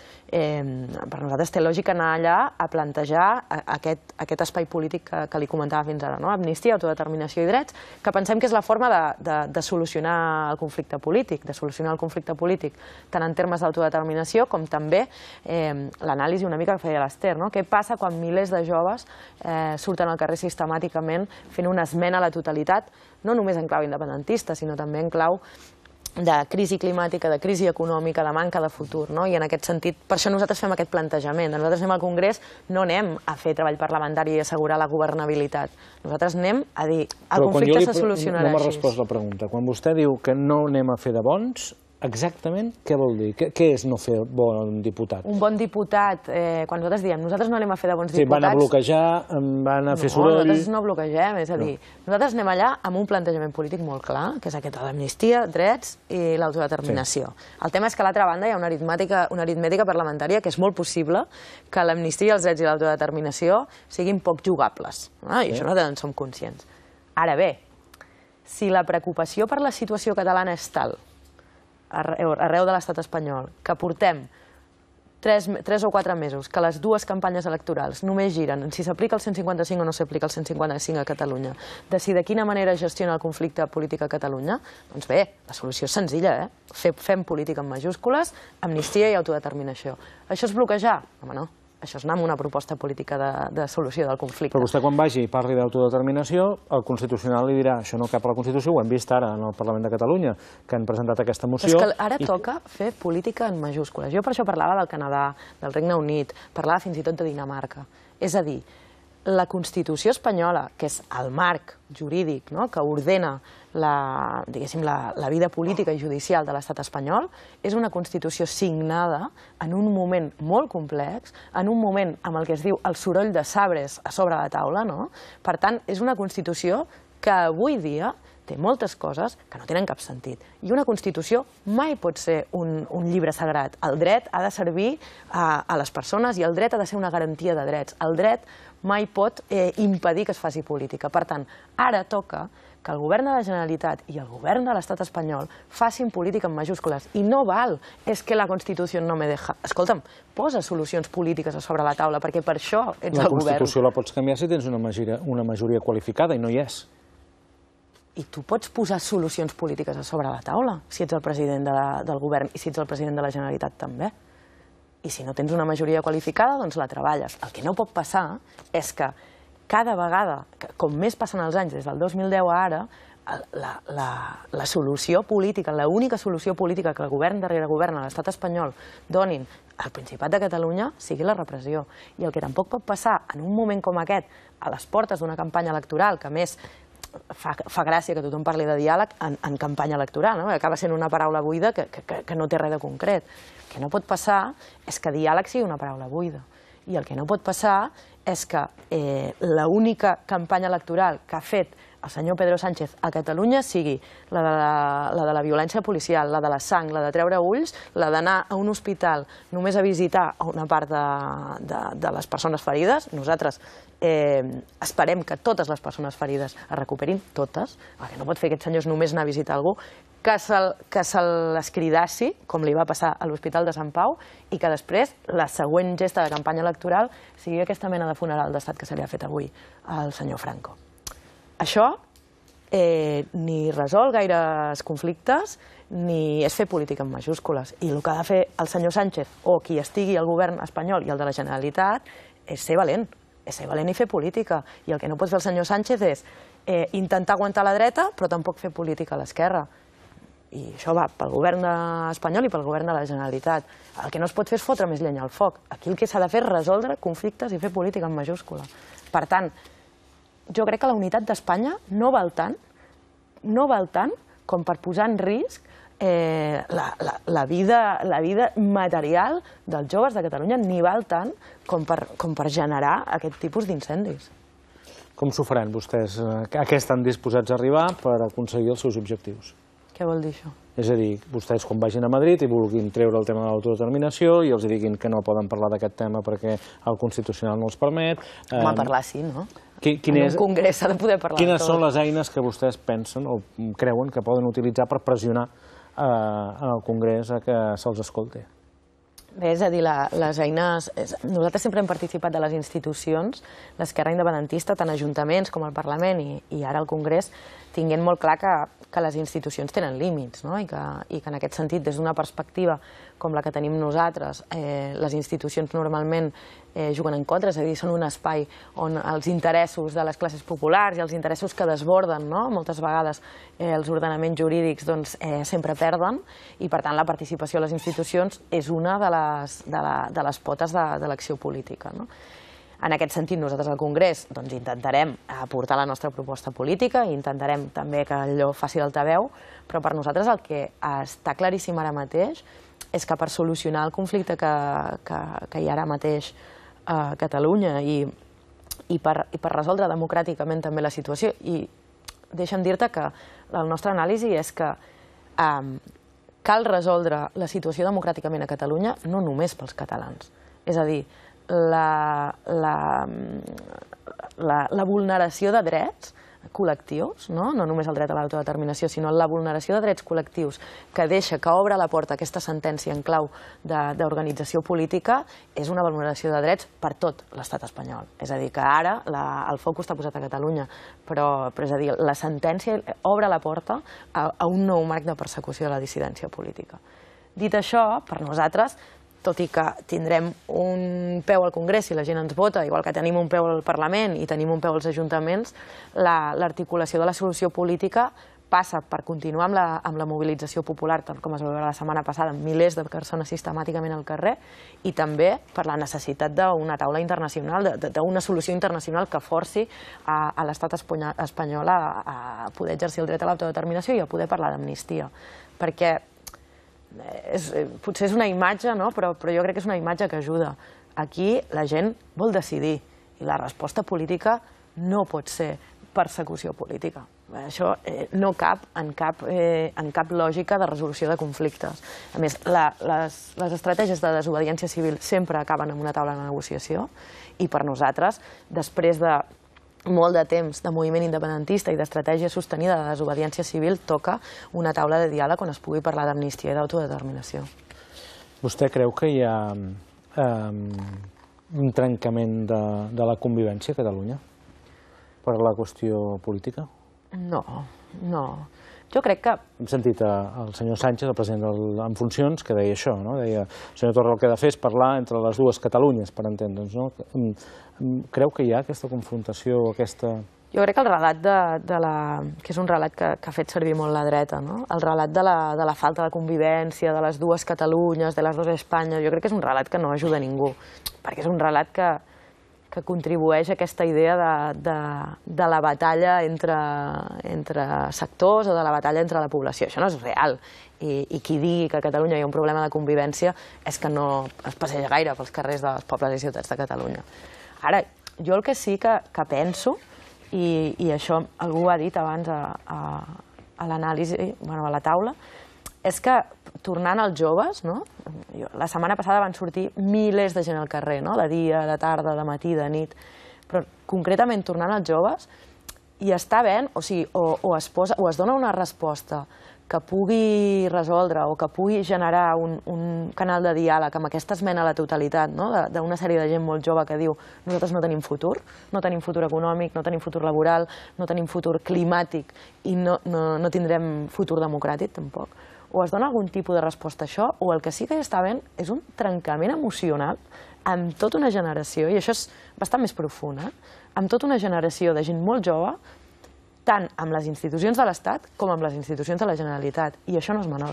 Per nosaltres té lògica anar allà a plantejar aquest espai polític que li comentava fins ara, amnistia, autodeterminació i drets, que pensem que és la forma de solucionar el conflicte polític, de solucionar el conflicte polític tant en termes d'autodeterminació com també l'anàlisi una mica que feia l'Ester. Què passa quan milers de joves surten al carrer sistemàticament fent una esmena a la totalitat, no només en clau independentista, sinó també en clau de crisi climàtica, de crisi econòmica, de manca de futur, i en aquest sentit, per això nosaltres fem aquest plantejament. Nosaltres anem al Congrés, no anem a fer treball parlamentari i assegurar la governabilitat. Nosaltres anem a dir, el conflicte se solucionarà així. No m'ha respost la pregunta. Quan vostè diu que no anem a fer de bons, exactament què vol dir? Què és no fer bon diputat? Un bon diputat, quan nosaltres diem, nosaltres no anem a fer de bons diputats... Sí, van a bloquejar, van a fer soroll... No, nosaltres no bloquegem, és a dir, nosaltres anem allà amb un plantejament polític molt clar, que és aquest de l'amnistia, drets i l'autodeterminació. El tema és que a l'altra banda hi ha una aritmètica parlamentària que és molt possible que l'amnistia, els drets i l'autodeterminació siguin poc jugables, i això nosaltres en som conscients. Ara bé, si la preocupació per la situació catalana és tal arreu de l'estat espanyol, que portem tres o quatre mesos, que les dues campanyes electorals només giren si s'aplica el cent cinquanta cinc o no s'aplica el cent cinquanta cinc a Catalunya, de si de quina manera gestiona el conflicte polític a Catalunya, doncs bé, la solució és senzilla, fem política en majúscules, amnistia i autodeterminació. Això és bloquejar? Home, no. Això és anar amb una proposta política de solució del conflicte. Però vostè quan vagi i parli d'autodeterminació, el Constitucional li dirà això no cap a la Constitució, ho hem vist ara en el Parlament de Catalunya, que han presentat aquesta moció... És que ara toca fer política en majúscules. Jo per això parlava del Canadà, del Regne Unit, parlava fins i tot de Dinamarca. És a dir, la Constitució espanyola, que és el marc jurídic que ordena la vida política i judicial de l'estat espanyol, és una Constitució signada en un moment molt complex, en un moment amb el que es diu el soroll de sabres a sobre la taula. Per tant, és una Constitució que avui dia té moltes coses que no tenen cap sentit. I una Constitució mai pot ser un, un llibre sagrat. El dret ha de servir a, a les persones i el dret ha de ser una garantia de drets. El dret mai pot eh, impedir que es faci política. Per tant, ara toca que el govern de la Generalitat i el govern de l'Estat espanyol facin política en majúscules. I no val, és que la Constitució no me deja. Escolta'm, posa solucions polítiques a sobre la taula, perquè per això ets el govern. La Constitució la pots canviar si tens una majoria, una majoria qualificada, i no hi és. I tu pots posar solucions polítiques a sobre la taula, si ets el president de, del govern i si ets el president de la Generalitat també. I si no tens una majoria qualificada, doncs la treballes. El que no pot passar és que cada vegada, com més passen els anys, des del dos mil deu a ara, la, la, la solució política, l'única solució política que el govern darrere govern a l'estat espanyol donin al Principat de Catalunya sigui la repressió. I el que tampoc pot passar en un moment com aquest, a les portes d'una campanya electoral, que a més fa, fa gràcia que tothom parli de diàleg en, en campanya electoral, no? Acaba sent una paraula buida que, que, que no té res de concret. El que no pot passar és que diàleg sigui una paraula buida. I el que no pot passar és que eh, l'única campanya electoral que ha fet el senyor Pedro Sánchez a Catalunya sigui la de la, la de la violència policial, la de la sang, la de treure ulls, la d'anar a un hospital només a visitar una part de, de, de les persones ferides. Nosaltres eh, esperem que totes les persones ferides es recuperin, totes. El que no pot fer aquest senyor és només anar a visitar algú, que se'l que se l'escridassi, com li va passar a l'Hospital de Sant Pau, i que després la següent gesta de campanya electoral sigui aquesta mena de funeral d'estat que se li ha fet avui al senyor Franco. Això eh, ni resol gaires conflictes ni és fer política en majúscules. I el que ha de fer el senyor Sánchez o qui estigui al govern espanyol i el de la Generalitat és ser valent, és ser valent i fer política. I el que no pot fer el senyor Sánchez és eh, intentar aguantar la dreta però tampoc fer política a l'esquerra. I això va pel govern espanyol i pel govern de la Generalitat. El que no es pot fer és fotre més llenya al foc. Aquí el que s'ha de fer és resoldre conflictes i fer política en majúscula. Per tant, jo crec que la unitat d'Espanya no val tant, no val tant com per posar en risc eh, la, la, la, vida, la vida material dels joves de Catalunya, ni val tant com per, com per generar aquest tipus d'incendis. Com s'ho faran vostès? A què estan disposats a arribar per aconseguir els seus objectius? Què vol dir això? És a dir, vostès quan vagin a Madrid i vulguin treure el tema de l'autodeterminació i els diguin que no poden parlar d'aquest tema perquè el Constitucional no els permet... Home, parlar sí, no? En un congrés s'ha de poder parlar de tot. Quines són les eines que vostès pensen o creuen que poden utilitzar per pressionar al Congrés a que se'ls escolti? Bé, és a dir, la, les eines... Nosaltres sempre hem participat de les institucions, l'esquerra independentista, tant ajuntaments com el Parlament i, i ara el Congrés, tinguent molt clar que, que les institucions tenen límits, no? I, que, i que en aquest sentit, des d'una perspectiva com la que tenim nosaltres, eh, les institucions normalment eh, juguen en contra, és a dir, són un espai on els interessos de les classes populars i els interessos que desborden, no? Moltes vegades eh, els ordenaments jurídics doncs, eh, sempre perden i, per tant, la participació a les institucions és una de les, de la, de les potes de, de l'acció política, no? En aquest sentit, nosaltres al Congrés doncs, intentarem aportar la nostra proposta política i intentarem també que allò faci d'altaveu, però per nosaltres el que està claríssim ara mateix és que per solucionar el conflicte que, que, que hi ha ara mateix a Catalunya i, i, per, i per resoldre democràticament també la situació, i deixa'm dir-te que la nostra anàlisi és que eh, cal resoldre la situació democràticament a Catalunya no només pels catalans, és a dir, La, la, la, la vulneració de drets col·lectius, no? No només el dret a l'autodeterminació, sinó la vulneració de drets col·lectius que deixa, que obre la porta aquesta sentència en clau d'organització política, és una vulneració de drets per tot l'estat espanyol. És a dir, que ara la, el focus està posat a Catalunya, però, però és a dir, la sentència obre la porta a, a un nou marc de persecució de la dissidència política. Dit això, per nosaltres, tot i que tindrem un peu al Congrés si la gent ens vota, igual que tenim un peu al Parlament i tenim un peu als ajuntaments, l'articulació de la solució política passa per continuar amb la, amb la mobilització popular, tal com es va veure la setmana passada, amb milers de persones sistemàticament al carrer, i també per la necessitat d'una taula internacional, d'una solució internacional que forci a, a l'estat espanyol a, a poder exercir el dret a l'autodeterminació i a poder parlar d'amnistia. Perquè És, potser és una imatge, no? però, però jo crec que és una imatge que ajuda. Aquí la gent vol decidir i la resposta política no pot ser persecució política. això no cap en cap lògica de resolució de conflictes. A més, les estratègies de desobediència civil sempre acaben en una taula de negociació i per nosaltres, després de molt de temps de moviment independentista i d'estratègia sostenida de desobediència civil, toca una taula de diàleg on es pugui parlar d'amnistia i d'autodeterminació. Vostè creu que hi ha un trencament de la convivència a Catalunya per la qüestió política? No, no. Jo crec que... Hem sentit el senyor Sánchez, el president en funcions, que deia això, no? Deia, el senyor Torra el que ha de fer és parlar entre les dues Catalunyes, per entendre'ns, no? Creu que hi ha aquesta confrontació, aquesta... Jo crec que el relat de la... que és un relat que ha fet servir molt la dreta, no? El relat de la falta de convivència, de les dues Catalunyes, de les dues Espanyes, jo crec que és un relat que no ajuda a ningú, perquè és un relat que que contribueix a aquesta idea de la batalla entre sectors o de la batalla entre la població. Això no és real. I qui digui que a Catalunya hi ha un problema de convivència és que no es passeja gaire pels carrers dels pobles i ciutats de Catalunya. Ara, jo el que sí que penso, i això algú ho ha dit abans a l'anàlisi, a la taula, és que tornant als joves, la setmana passada van sortir milers de gent al carrer, de dia, de tarda, de matí, de nit, però concretament tornant als joves hi està havent, o sigui, o es dona una resposta que pugui resoldre o que pugui generar un canal de diàleg amb aquesta esmena a la totalitat d'una sèrie de gent molt jove que diu nosaltres no tenim futur, no tenim futur econòmic, no tenim futur laboral, no tenim futur climàtic i no tindrem futur democràtic tampoc. O es dona algun tipus de resposta a això, o el que sí que hi està havent és un trencament emocional amb tota una generació, i això és bastant més profund, amb tota una generació de gent molt jove, tant amb les institucions de l'Estat com amb les institucions de la Generalitat, i això no és menor.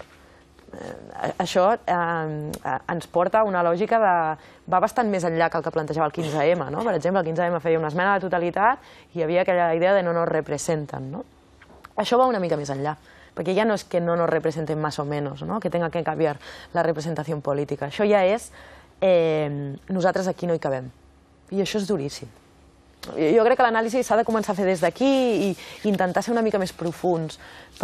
Això ens porta a una lògica de... va bastant més enllà que el que plantejava el quinze ema, no? Per exemple, el quinze ema feia una esmena a la totalitat i hi havia aquella idea de no nos representen, no? Això va una mica més enllà, perquè ja no és que no nos representen más o menos, que tenga que canviar la representació política. Això ja és nosaltres aquí no hi cabem. I això és duríssim. Jo crec que l'anàlisi s'ha de començar a fer des d'aquí i intentar ser una mica més profuns,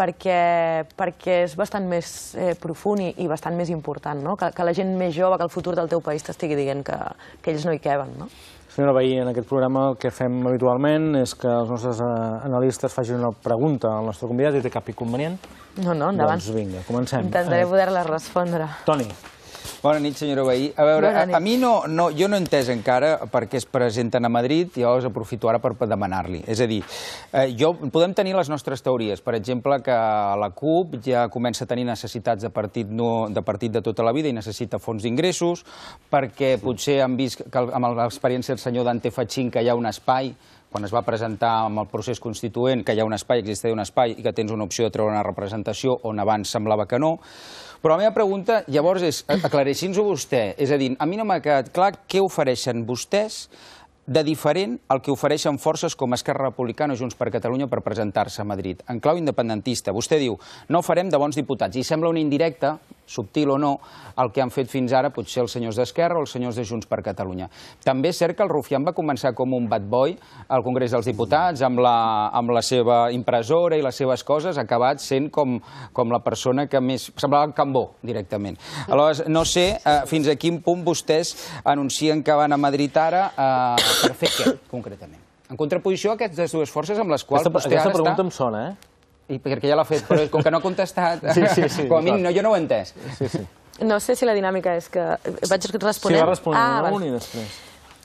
perquè és bastant més profund i bastant més important, que la gent més jove, que el futur del teu país t'estigui dient que ells no hi caben. Senyora Vehí, en aquest programa el que fem habitualment és que els nostres analistes facin una pregunta al nostre convidat. I té cap inconvenient? No, no, endavant. Doncs vinga, comencem. Intentaré poder-la respondre. Toni. Bona nit, senyora Vehí. A veure, a mi no, jo no he entès encara per què es presenten a Madrid i llavors aprofito ara per demanar-li. És a dir, podem tenir les nostres teories. Per exemple, que la CUP ja comença a tenir necessitats de partit de tota la vida i necessita fons d'ingressos, perquè potser han vist que amb l'experiència del senyor Dante Fachin que hi ha un espai, quan es va presentar amb el procés constituent, que hi ha un espai, existeix un espai i que tens una opció de treure una representació on abans semblava que no. Però la meva pregunta, llavors, és aclareixin-ho vostè. És a dir, a mi no m'ha quedat clar què ofereixen vostès de diferent al que ofereixen forces com Esquerra Republicana o Junts per Catalunya per presentar-se a Madrid. En clau independentista, vostè diu, no farem de bons diputats. I sembla una indirecta, subtil o no, el que han fet fins ara potser els senyors d'Esquerra o els senyors de Junts per Catalunya. També és cert que el Rufián va començar com un bad boy al Congrés dels Diputats, amb la seva impressora i les seves coses, ha acabat sent com la persona que més... semblava el Cambó, directament. Aleshores, no sé fins a quin punt vostès anuncien que van a Madrid ara per fer què, concretament? En contraposició a aquestes dues forces amb les quals vostè ara està... Aquesta pregunta em sona, eh? I perquè ja l'ha fet, però com que no ha contestat, com a mínim jo no ho he entès. No sé si la dinàmica és que... Vaig responent? Sí, va responent un i després.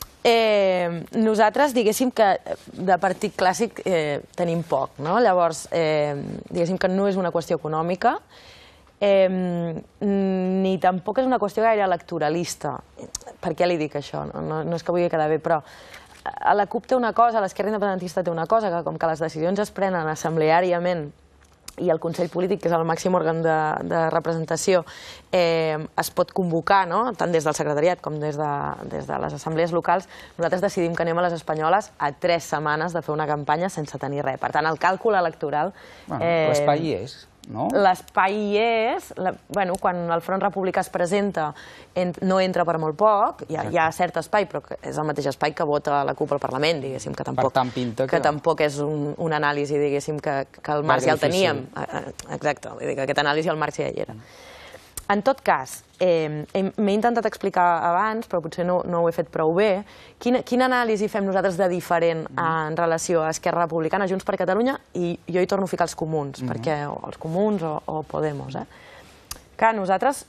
Nosaltres, diguéssim que de partit clàssic tenim poc, no? Llavors, diguéssim que no és una qüestió econòmica, ni tampoc és una qüestió gaire electoralista. Per què li dic això? No és que vulgui quedar bé, però la CUP té una cosa, l'Esquerra Independentista té una cosa, que com que les decisions es prenen assembleàriament i el Consell Polític, que és el màxim òrgan de representació, es pot convocar, tant des del secretariat com des de les assemblees locals, nosaltres decidim que anem a les espanyoles a tres setmanes de fer una campanya sense tenir res. Per tant, el càlcul electoral... L'espai hi és. l'espai hi és, bueno, quan el Front Republicà es presenta no entra per molt poc, hi ha cert espai, però és el mateix espai que vota la CUP al Parlament, diguéssim, que tampoc és una anàlisi, diguéssim, que el marc ja el teníem. Exacte, que aquesta anàlisi al marc ja hi era. En tot cas, m'he intentat explicar abans, però potser no ho he fet prou bé, quina anàlisi fem nosaltres de diferent en relació a Esquerra Republicana, Junts per Catalunya, i jo hi torno a ficar els comuns, perquè els comuns o Podemos. Que nosaltres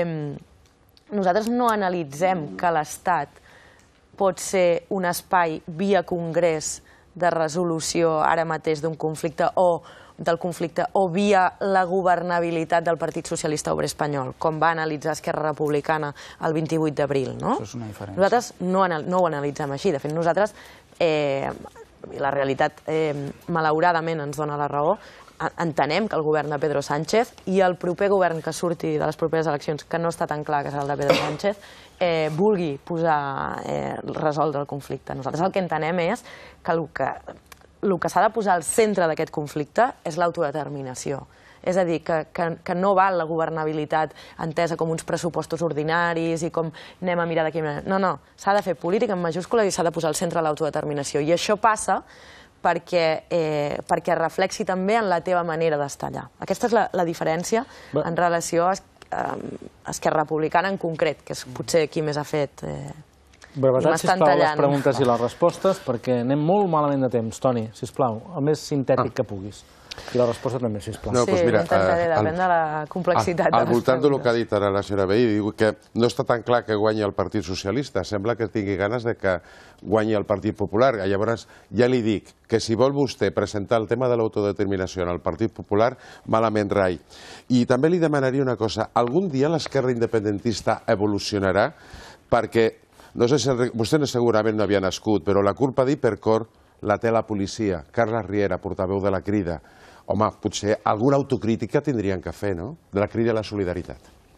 no analitzem que l'Estat pot ser un espai via congrés de resolució ara mateix d'un conflicte o del conflicte o via la governabilitat del Partit Socialista Obrer Espanyol, com va analitzar Esquerra Republicana el vint-i-vuit d'abril. Nosaltres no ho analitzem així. De fet, nosaltres, la realitat malauradament ens dona la raó, entenem que el govern de Pedro Sánchez i el proper govern que surti de les properes eleccions, que no està tan clar que serà el de Pedro Sánchez, vulgui posar, resoldre el conflicte. Nosaltres el que entenem és que el que el que s'ha de posar al centre d'aquest conflicte és l'autodeterminació. És a dir, que no val la governabilitat entesa com uns pressupostos ordinaris i com anem a mirar d'aquí. No, no, s'ha de fer política en majúscules i s'ha de posar al centre l'autodeterminació. I això passa perquè reflexi també en la teva manera d'estar allà. Aquesta és la diferència en relació a Esquerra Republicana en concret, que és potser qui més ha fet... Brevetat, sisplau, les preguntes i les respostes, perquè anem molt malament de temps. Toni, sisplau, el més sintètic que puguis. I la resposta també, sisplau. Sí, intentaré, depèn de la complexitat de les preguntes. Al voltant del que ha dit ara la senyora Vehí, diu que no està tan clar que guanyi el Partit Socialista. Sembla que tingui ganes de que guanyi el Partit Popular. Llavors, ja li dic que si vol vostè presentar el tema de l'autodeterminació en el Partit Popular, malament rai. I també li demanaria una cosa. Algun dia l'esquerra independentista evolucionarà perquè no sé si vostè segurament no havia nascut, però la culpa d'Hipercor la té la policia. Carles Riera, portaveu de la Crida. Home, potser alguna autocrítica tindrien que fer, no? De la Crida a la solidaritat.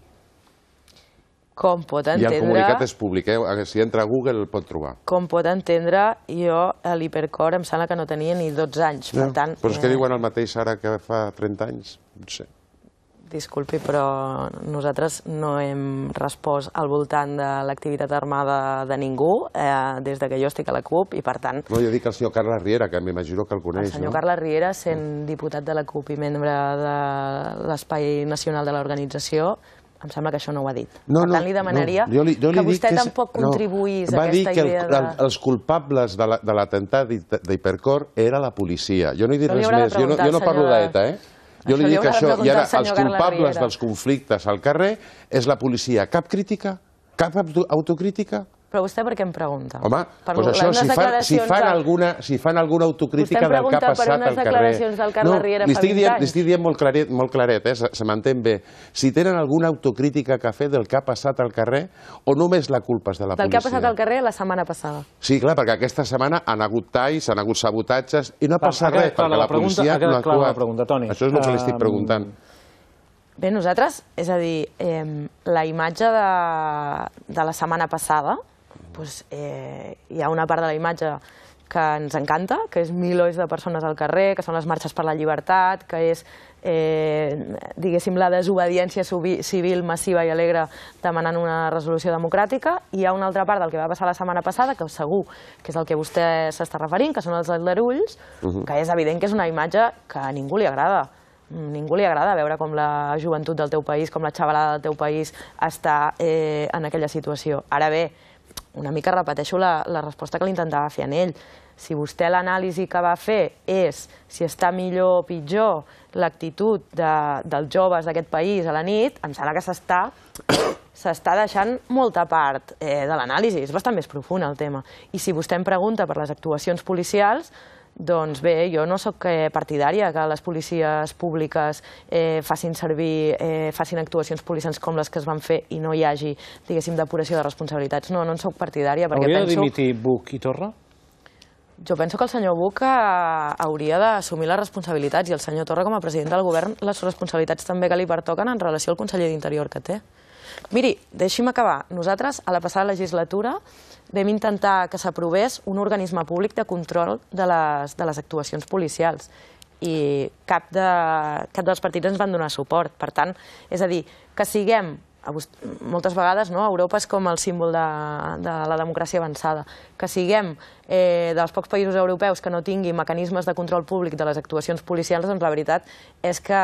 Com pot entendre... I el comunicat és públic, eh? Si entra a Google el pot trobar. Com pot entendre, jo a l'Hipercor em sembla que no tenia ni dotze anys, per tant... Però és que diuen el mateix ara que fa trenta anys, no sé. Disculpi, però nosaltres no hem respost al voltant de l'activitat armada de ningú des que jo estic a la CUP i, per tant... No, jo dic el senyor Carles Riera, que m'imagino que el coneix, no? El senyor Carles Riera, sent diputat de la CUP i membre de l'Espai Nacional de l'Organització, em sembla que això no ho ha dit. Per tant, li demanaria que vostè tampoc contribuís a aquesta idea de... Va dir que els culpables de l'atemptat d'Hipercor era la policia. Jo no he dit res més. Jo no parlo d'ETA, eh? Jo li dic això, i ara els culpables dels conflictes al carrer és la policia. Cap crítica? Cap autocrítica? Però vostè per què em pregunta? Home, doncs això, si fan alguna autocrítica del que ha passat al carrer... Vostè em pregunta per unes declaracions del Carles Riera fa vint anys. Li estic dient molt claret, se m'entén bé. Si tenen alguna autocrítica que ha fet del que ha passat al carrer o només la culpa és de la policia? Del que ha passat al carrer la setmana passada. Sí, clar, perquè aquesta setmana han hagut talls, han hagut sabotatges i no ha passat res, perquè la policia no ha actuat. Això és el que li estic preguntant. Bé, nosaltres, és a dir, la imatge de la setmana passada, hi ha una part de la imatge que ens encanta, que és milers de persones al carrer, que són les marxes per la llibertat, que és, diguéssim, la desobediència civil massiva i alegre demanant una resolució democràtica, i hi ha una altra part del que va passar la setmana passada, que segur que és el que vostè s'està referint, que són els aldarulls, que és evident que és una imatge que a ningú li agrada. Ningú li agrada veure com la joventut del teu país, com la xavalada del teu país està en aquella situació. Ara bé, una mica repeteixo la resposta que li intentava fer a ell. Si vostè l'anàlisi que va fer és si està millor o pitjor l'actitud dels joves d'aquest país a la nit, em sembla que s'està deixant molta part de l'anàlisi. És bastant més profund el tema. I si vostè em pregunta per les actuacions policials, doncs bé, jo no soc partidària que les policies públiques facin servir, facin actuacions policials com les que es van fer i no hi hagi, diguéssim, depuració de responsabilitats. No, no en soc partidària perquè penso... Hauria de dimitir Buch i Torra? Jo penso que el senyor Buch hauria d'assumir les responsabilitats i el senyor Torra, com a president del govern, les responsabilitats també que li pertoquen en relació al conseller d'Interior que té. Miri, deixi'm acabar. Nosaltres, a la passada legislatura, vam intentar que s'aprovés un organisme públic de control de les actuacions policials. i cap dels partits ens van donar suport. Per tant, és a dir, que siguem moltes vegades Europa és com el símbol de la democràcia avançada. Que siguem dels pocs països europeus que no tinguin mecanismes de control públic de les actuacions policials, doncs la veritat és que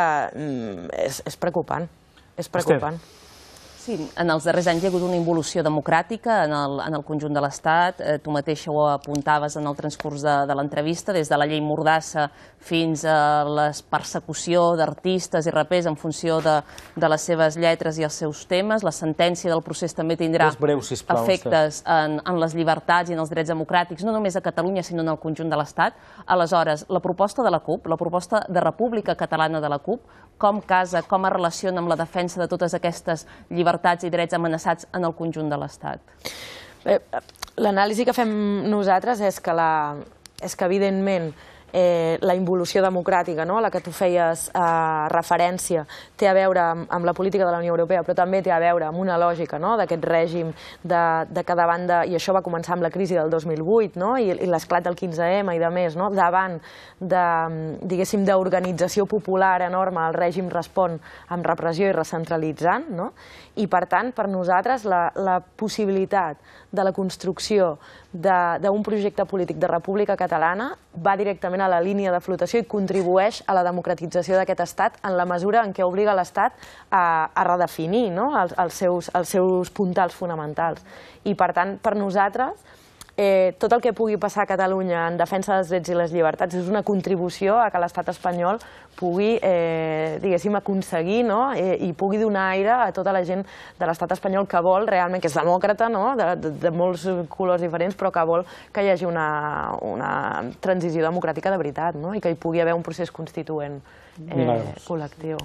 és preocupant. És preocupant. Sí, en els darrers anys hi ha hagut una involució democràtica en el conjunt de l'Estat. Tu mateixa ho apuntaves en el transcurs de l'entrevista, des de la llei Mordassa fins a la persecució d'artistes i rapers en funció de les seves lletres i els seus temes. La sentència del procés també tindrà efectes en les llibertats i en els drets democràtics, no només a Catalunya, sinó en el conjunt de l'Estat. Aleshores, la proposta de la CUP, la proposta de República Catalana de la CUP, com casa, com es relaciona amb la defensa de totes aquestes llibertats i drets amenaçats en el conjunt de l'Estat? L'anàlisi que fem nosaltres és que, evidentment, la involució democràtica a la que tu feies referència té a veure amb la política de la Unió Europea, però també té a veure amb una lògica d'aquest règim de que davant de... I això va començar amb la crisi del dos mil vuit i l'esclat del quinze ema i de més, davant diguéssim d'organització popular enorme, el règim respon amb repressió i recentralitzant, i per tant per nosaltres la possibilitat de la construcció d'un projecte polític de República Catalana va directament a la línia de flotació i contribueix a la democratització d'aquest estat en la mesura en què obliga l'Estat a redefinir els seus puntals fonamentals. I per tant, per nosaltres, tot el que pugui passar a Catalunya en defensa dels drets i les llibertats és una contribució a que l'estat espanyol pugui, diguéssim, aconseguir i pugui donar aire a tota la gent de l'estat espanyol que vol realment, que és demòcrata, de molts colors diferents, però que vol que hi hagi una transició democràtica de veritat i que hi pugui haver un procés constituent col·lectiu.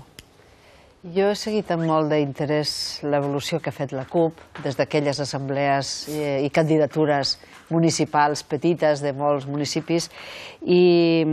Jo he seguit amb molt d'interès l'evolució que ha fet la CUP des d'aquelles assemblees i candidatures municipals petites de molts municipis i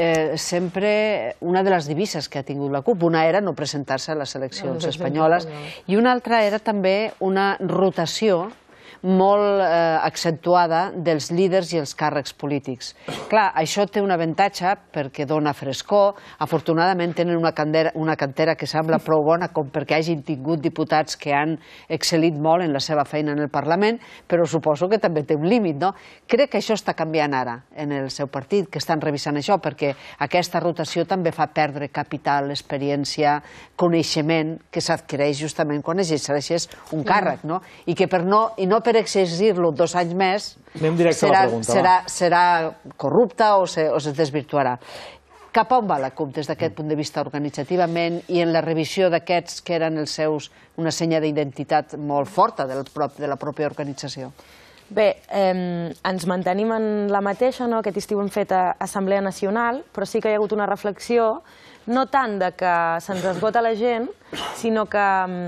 sempre una de les divises que ha tingut la CUP, una era no presentar-se a les eleccions espanyoles i una altra era també una rotació molt accentuada dels líders i els càrrecs polítics. Clar, això té un avantatge perquè dona frescor. Afortunadament tenen una cantera que sembla prou bona com perquè hagin tingut diputats que han excel·lit molt en la seva feina en el Parlament, però suposo que també té un límit, no? Crec que això està canviant ara en el seu partit, que estan revisant això, perquè aquesta rotació també fa perdre capital, experiència, coneixement, que s'adquireix justament quan exerceixes un càrrec, no? I que per no per exercir-lo dos anys més serà corrupta o es desvirtuarà. Cap a on va la CUP des d'aquest punt de vista organitzativament i en la revisió d'aquests que eren els seus una senya d'identitat molt forta de la pròpia organització? Bé, ens mantenim en la mateixa, aquest estiu hem fet Assemblea Nacional, però sí que hi ha hagut una reflexió no tant de que se'ns esgota la gent, sinó que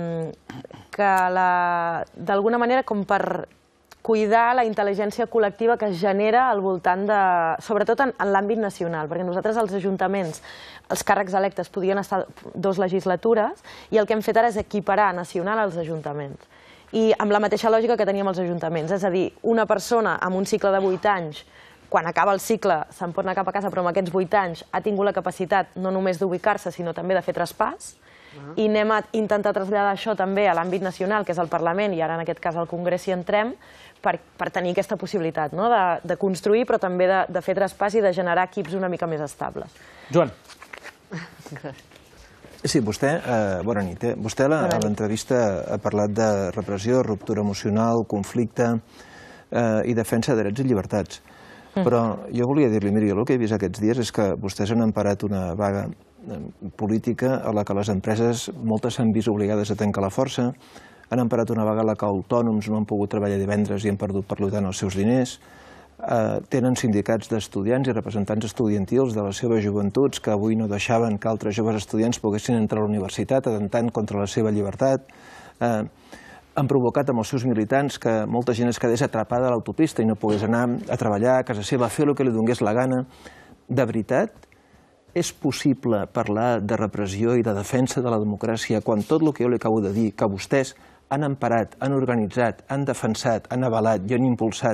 d'alguna manera com per cuidar la intel·ligència col·lectiva que es genera al voltant de... sobretot en l'àmbit nacional, perquè nosaltres als ajuntaments, els càrrecs electes podien estar dues legislatures i el que hem fet ara és equiparar nacional als ajuntaments. I amb la mateixa lògica que teníem als ajuntaments, és a dir, una persona amb un cicle de vuit anys quan acaba el cicle se'n pot anar cap a casa, però amb aquests vuit anys ha tingut la capacitat no només d'ubicar-se, sinó també de fer traspàs, i anem a intentar traslladar això també a l'àmbit nacional, que és el Parlament, i ara en aquest cas al Congrés hi entrem, per tenir aquesta possibilitat de construir, però també de fer traspàs i de generar equips una mica més estables. Joan. Sí, vostè, bona nit, vostè a l'entrevista ha parlat de repressió, ruptura emocional, conflicte i defensa de drets i llibertats. Però jo volia dir-li, miri, el que he vist aquests dies és que vostès han emparat una vaga política a la que les empreses, moltes s'han vist obligades a tancar la força, han emparat una vaga a la que autònoms no han pogut treballar divendres i han perdut, per tant, els seus diners, tenen sindicats d'estudiants i representants estudiantils de les seves joventuts que avui no deixaven que altres joves estudiants poguessin entrar a la universitat, atentant contra la seva llibertat, han provocat amb els seus militants que molta gent es quedés atrapada a l'autopista i no pogués anar a treballar a casa seva, a fer el que li donés la gana. De veritat, és possible parlar de repressió i de defensa de la democràcia quan tot el que jo li acabo de dir, que vostès han emparat, han organitzat, han defensat, han avalat i han impulsat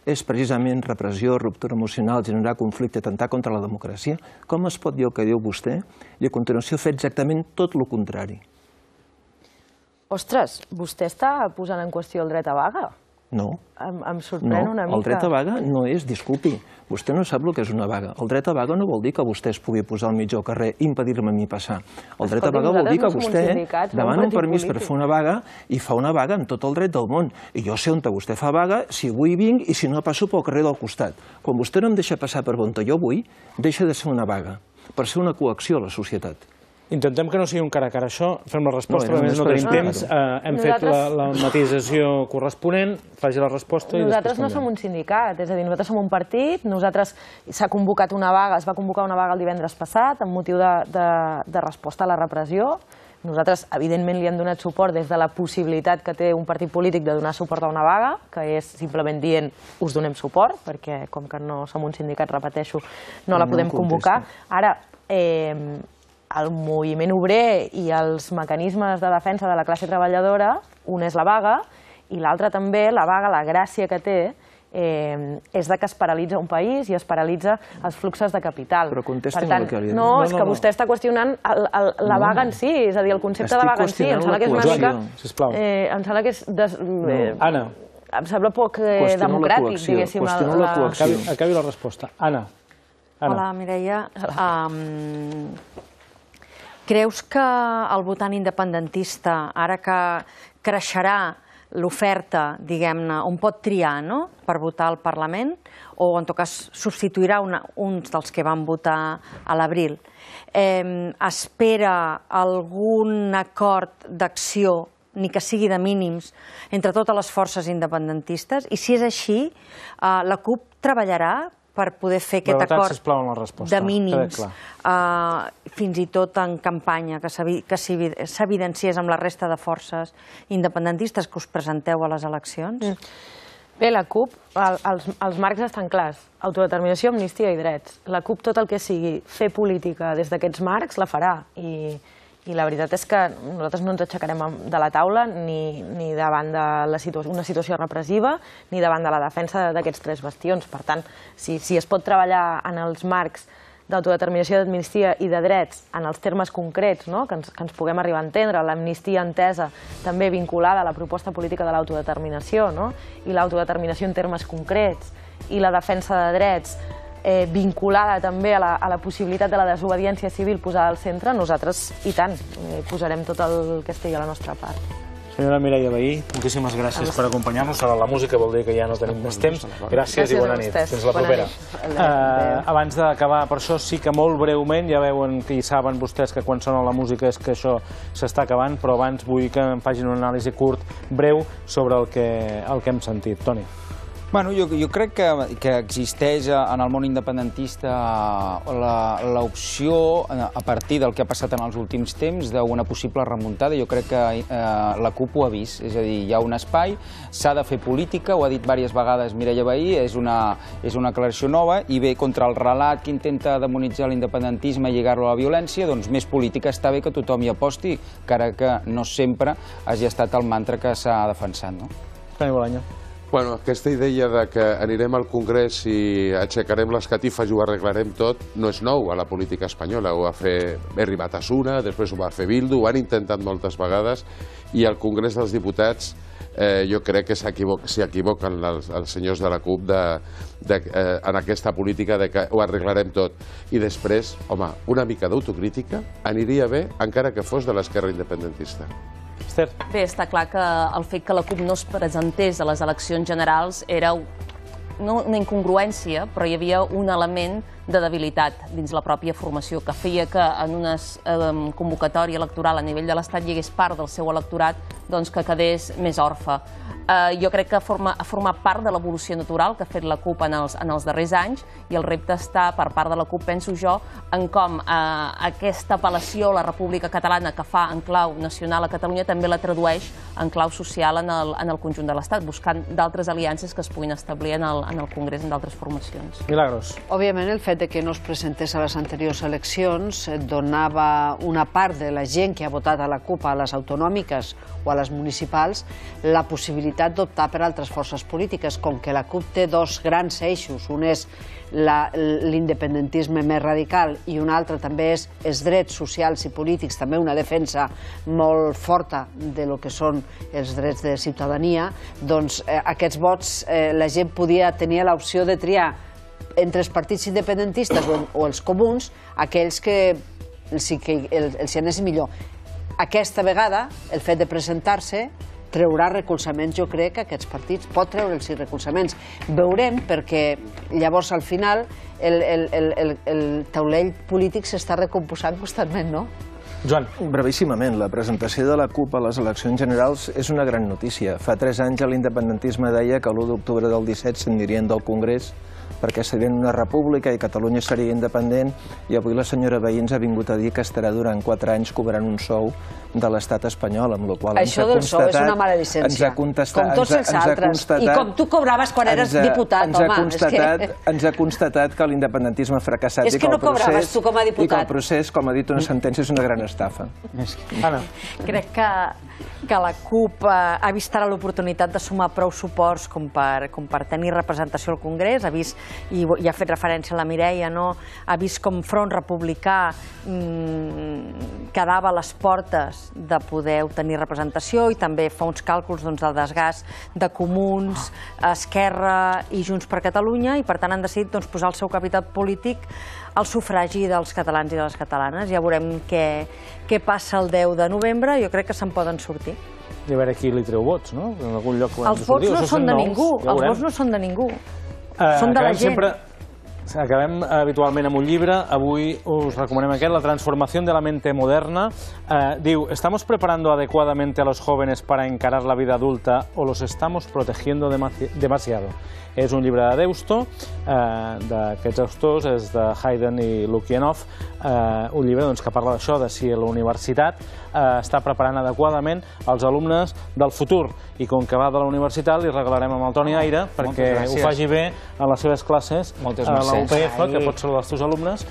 és precisament repressió, ruptura emocional, generar conflicte, atemptar contra la democràcia, com es pot dir el que diu vostè i a continuació fer exactament tot el contrari? Ostres, vostè està posant en qüestió el dret a vaga? No. Em sorprèn una mica. El dret a vaga no és, disculpi, vostè no sap el que és una vaga. El dret a vaga no vol dir que vostè es pugui posar al mig del carrer i impedir-me a mi passar. El dret a vaga vol dir que vostè demana un permís per fer una vaga i fa una vaga amb tot el dret del món. I jo sé on vostè fa vaga, si vull vinc i si no passo pel carrer del costat. Quan vostè no em deixa passar per on jo vull, deixa de ser una vaga, per ser una coacció a la societat. Intentem que no sigui un cara a cara això, fem la resposta, a més no tenim temps, hem fet la matisació corresponent, faci la resposta i després Nosaltres no som un sindicat, és a dir, nosaltres som un partit, nosaltres s'ha convocat una vaga, es va convocar una vaga el divendres passat amb motiu de resposta a la repressió. Nosaltres, evidentment, li hem donat suport des de la possibilitat que té un partit polític de donar suport a una vaga, que és simplement dient us donem suport, perquè com que no som un sindicat, repeteixo, no la podem convocar. Ara, eh... el moviment obrer i els mecanismes de defensa de la classe treballadora, un és la vaga, i l'altre també, la vaga, la gràcia que té, és que es paralitza un país i es paralitza els fluxos de capital. Però contesti'm el que li he dit. No, és que vostè està qüestionant la vaga en si, és a dir, el concepte de vaga en si. Em sembla que és una mica... Em sembla que és... Anna. Em sembla poc democràtic, diguéssim. Acabi la resposta. Anna. Hola, Mireia. Creus que el votant independentista, ara que creixerà l'oferta, diguem-ne, on pot triar per votar al Parlament, o en tot cas substituirà uns dels que van votar a l'abril, espera algun acord d'acció, ni que sigui de mínims, entre totes les forces independentistes? I si és així, la CUP treballarà per poder fer aquest acord de mínims, fins i tot en campanya, que s'evidenciés amb la resta de forces independentistes que us presenteu a les eleccions? Bé, la CUP, els marcs estan clars. Autodeterminació, amnistia i drets. La CUP, tot el que sigui fer política des d'aquests marcs, la farà. I la veritat és que nosaltres no ens aixecarem de la taula ni davant d'una situació repressiva ni davant de la defensa d'aquests tres bastions. Per tant, si es pot treballar en els marcs d'autodeterminació, d'amnistia i de drets en els termes concrets que ens puguem arribar a entendre, l'amnistia entesa també vinculada a la proposta política de l'autodeterminació i l'autodeterminació en termes concrets i la defensa de drets vinculada també a la possibilitat de la desobediència civil posada al centre, nosaltres, i tant, posarem tot el que estigui a la nostra part. Senyora Mireia Vehí, moltíssimes gràcies per acompanyar-nos. La música vol dir que ja no tenim més temps. Gràcies i bona nit. Fins la propera. Abans d'acabar, per això sí que molt breument, ja veuen i saben vostès que quan sona la música és que això s'està acabant, però abans vull que em facin una anàlisi curt, breu, sobre el que hem sentit. Toni. Bueno, jo crec que existeix en el món independentista l'opció, a partir del que ha passat en els últims temps, d'una possible remuntada. Jo crec que la CUP ho ha vist, és a dir, hi ha un espai, s'ha de fer política, ho ha dit diverses vegades Mireia Vehí, és una aclaració nova, i bé, contra el relat que intenta demonitzar l'independentisme i lligar-lo a la violència, doncs més política està bé que tothom hi aposti, encara que no sempre hagi estat el mantra que s'ha defensat. Toni Bolaño. Bueno, aquesta idea de que anirem al Congrés i aixecarem les catifes i ho arreglarem tot no és nou a la política espanyola. Ho va fer Herri Batasuna, després ho va fer Bildu, ho han intentat moltes vegades i al Congrés dels Diputats jo crec que s'hi equivoquen els senyors de la CUP en aquesta política de que ho arreglarem tot. I després, home, una mica d'autocrítica aniria bé encara que fos de l'esquerra independentista. Bé, està clar que el fet que la CUP no es presentés a les eleccions generals era una incongruència, però hi havia un element de debilitat dins la pròpia formació que feia que en una convocatòria electoral a nivell de l'Estat hi hagués part del seu electorat que quedés més orfe. Jo crec que ha format part de l'evolució natural que ha fet la CUP en els darrers anys i el repte està per part de la CUP, penso jo, en com aquesta apel·lació a la República Catalana que fa en clau nacional a Catalunya també la tradueix en clau social en el conjunt de l'Estat, buscant d'altres aliances que es puguin establir en el Congrés en d'altres formacions. Milagros. Òbviament el fet de que no es presentés a les anteriors eleccions donava una part de la gent que ha votat a la CUP a les autonòmiques o a les municipals la possibilitat d'optar per altres forces polítiques, com que la CUP té dos grans eixos, un és l'independentisme més radical i un altre també és els drets socials i polítics, també una defensa molt forta de lo que són els drets de ciutadania, doncs aquests vots la gent podia tenir l'opció de triar entre els partits independentistes o els comuns, aquells que els hi anessin millor. Aquesta vegada, el fet de presentar-se treurà recolzaments, jo crec que aquests partits pot treure'ls recolzaments. Veurem, perquè llavors al final el taulell polític s'està recomposant constantment, no? Joan. Brevíssimament, la presentació de la CUP a les eleccions generals és una gran notícia. Fa tres anys l'independentisme deia que l'u d'octubre del disset s'anirien del Congrés perquè serien una república i Catalunya seria independent, i avui la senyora Vehí ens ha vingut a dir que estarà durant quatre anys cobrant un sou de l'estat espanyol, amb la qual això del sou és una maledicència, com tots els altres, i com tu cobraves quan eres diputat, home. Ens ha constatat que l'independentisme ha fracassat i que el procés, com ha dit una sentència, és una gran estafa. Anna. Crec que que la CUP ha vist ara l'oportunitat de sumar prou suports com per tenir representació al Congrés, ha vist, i ha fet referència a la Mireia, ha vist com Front Republicà quedava a les portes de poder obtenir representació i també fa uns càlculs del desgast de Comuns, Esquerra i Junts per Catalunya, i per tant han decidit posar el seu capital polític al sufragi dels catalans i de les catalanes. Ja veurem què passa el deu de novembre, jo crec que se'n poden sortir. I a veure qui li treu vots, no? Els vots no són de ningú, els vots no són de ningú, són de la gent. Acabem habitualment amb un llibre, avui us recomanem aquest, La transformación de la mente moderna. Diu, ¿estamos preparando adecuadamente a los jóvenes para encarar la vida adulta o los estamos protegiendo demasiado? És un llibre de Deusto, d'aquests autors, és de Hayden i Lukianoff, un llibre que parla d'això, de si la universitat està preparant adequadament els alumnes del futur. I com que va de la universitat, li regalarem amb el Toni Aire perquè ho faci bé en les seves classes a la U P F, que pot ser dels teus alumnes,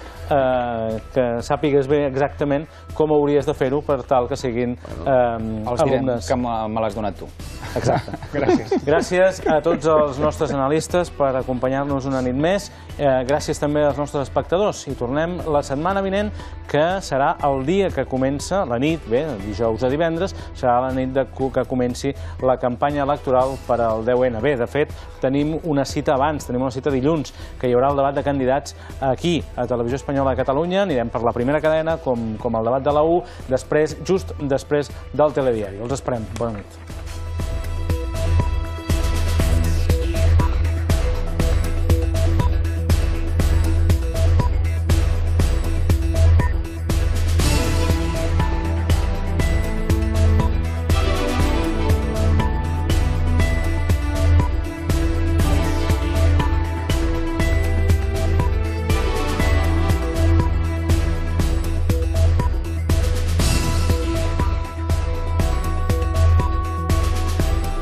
que sàpigues bé exactament com hauries de fer-ho per tal que siguin alumnes. Els direm que me l'has donat tu. Exacte. Gràcies. Gràcies a tots els nostres analistes per acompanyar-nos una nit més. Gràcies també als nostres espectadors. I tornem la setmana vinent, que serà el dia que comença, la nit, bé, dijous a divendres, serà la nit que comenci la campanya electoral per al deu ena. Bé, de fet, tenim una cita abans, tenim una cita dilluns, que hi haurà el debat de candidats aquí, a Televisió Espanyola de Catalunya. Anirem per la primera cadena, com el debat de la U, després, just després del telediari. Els esperem. Bona nit.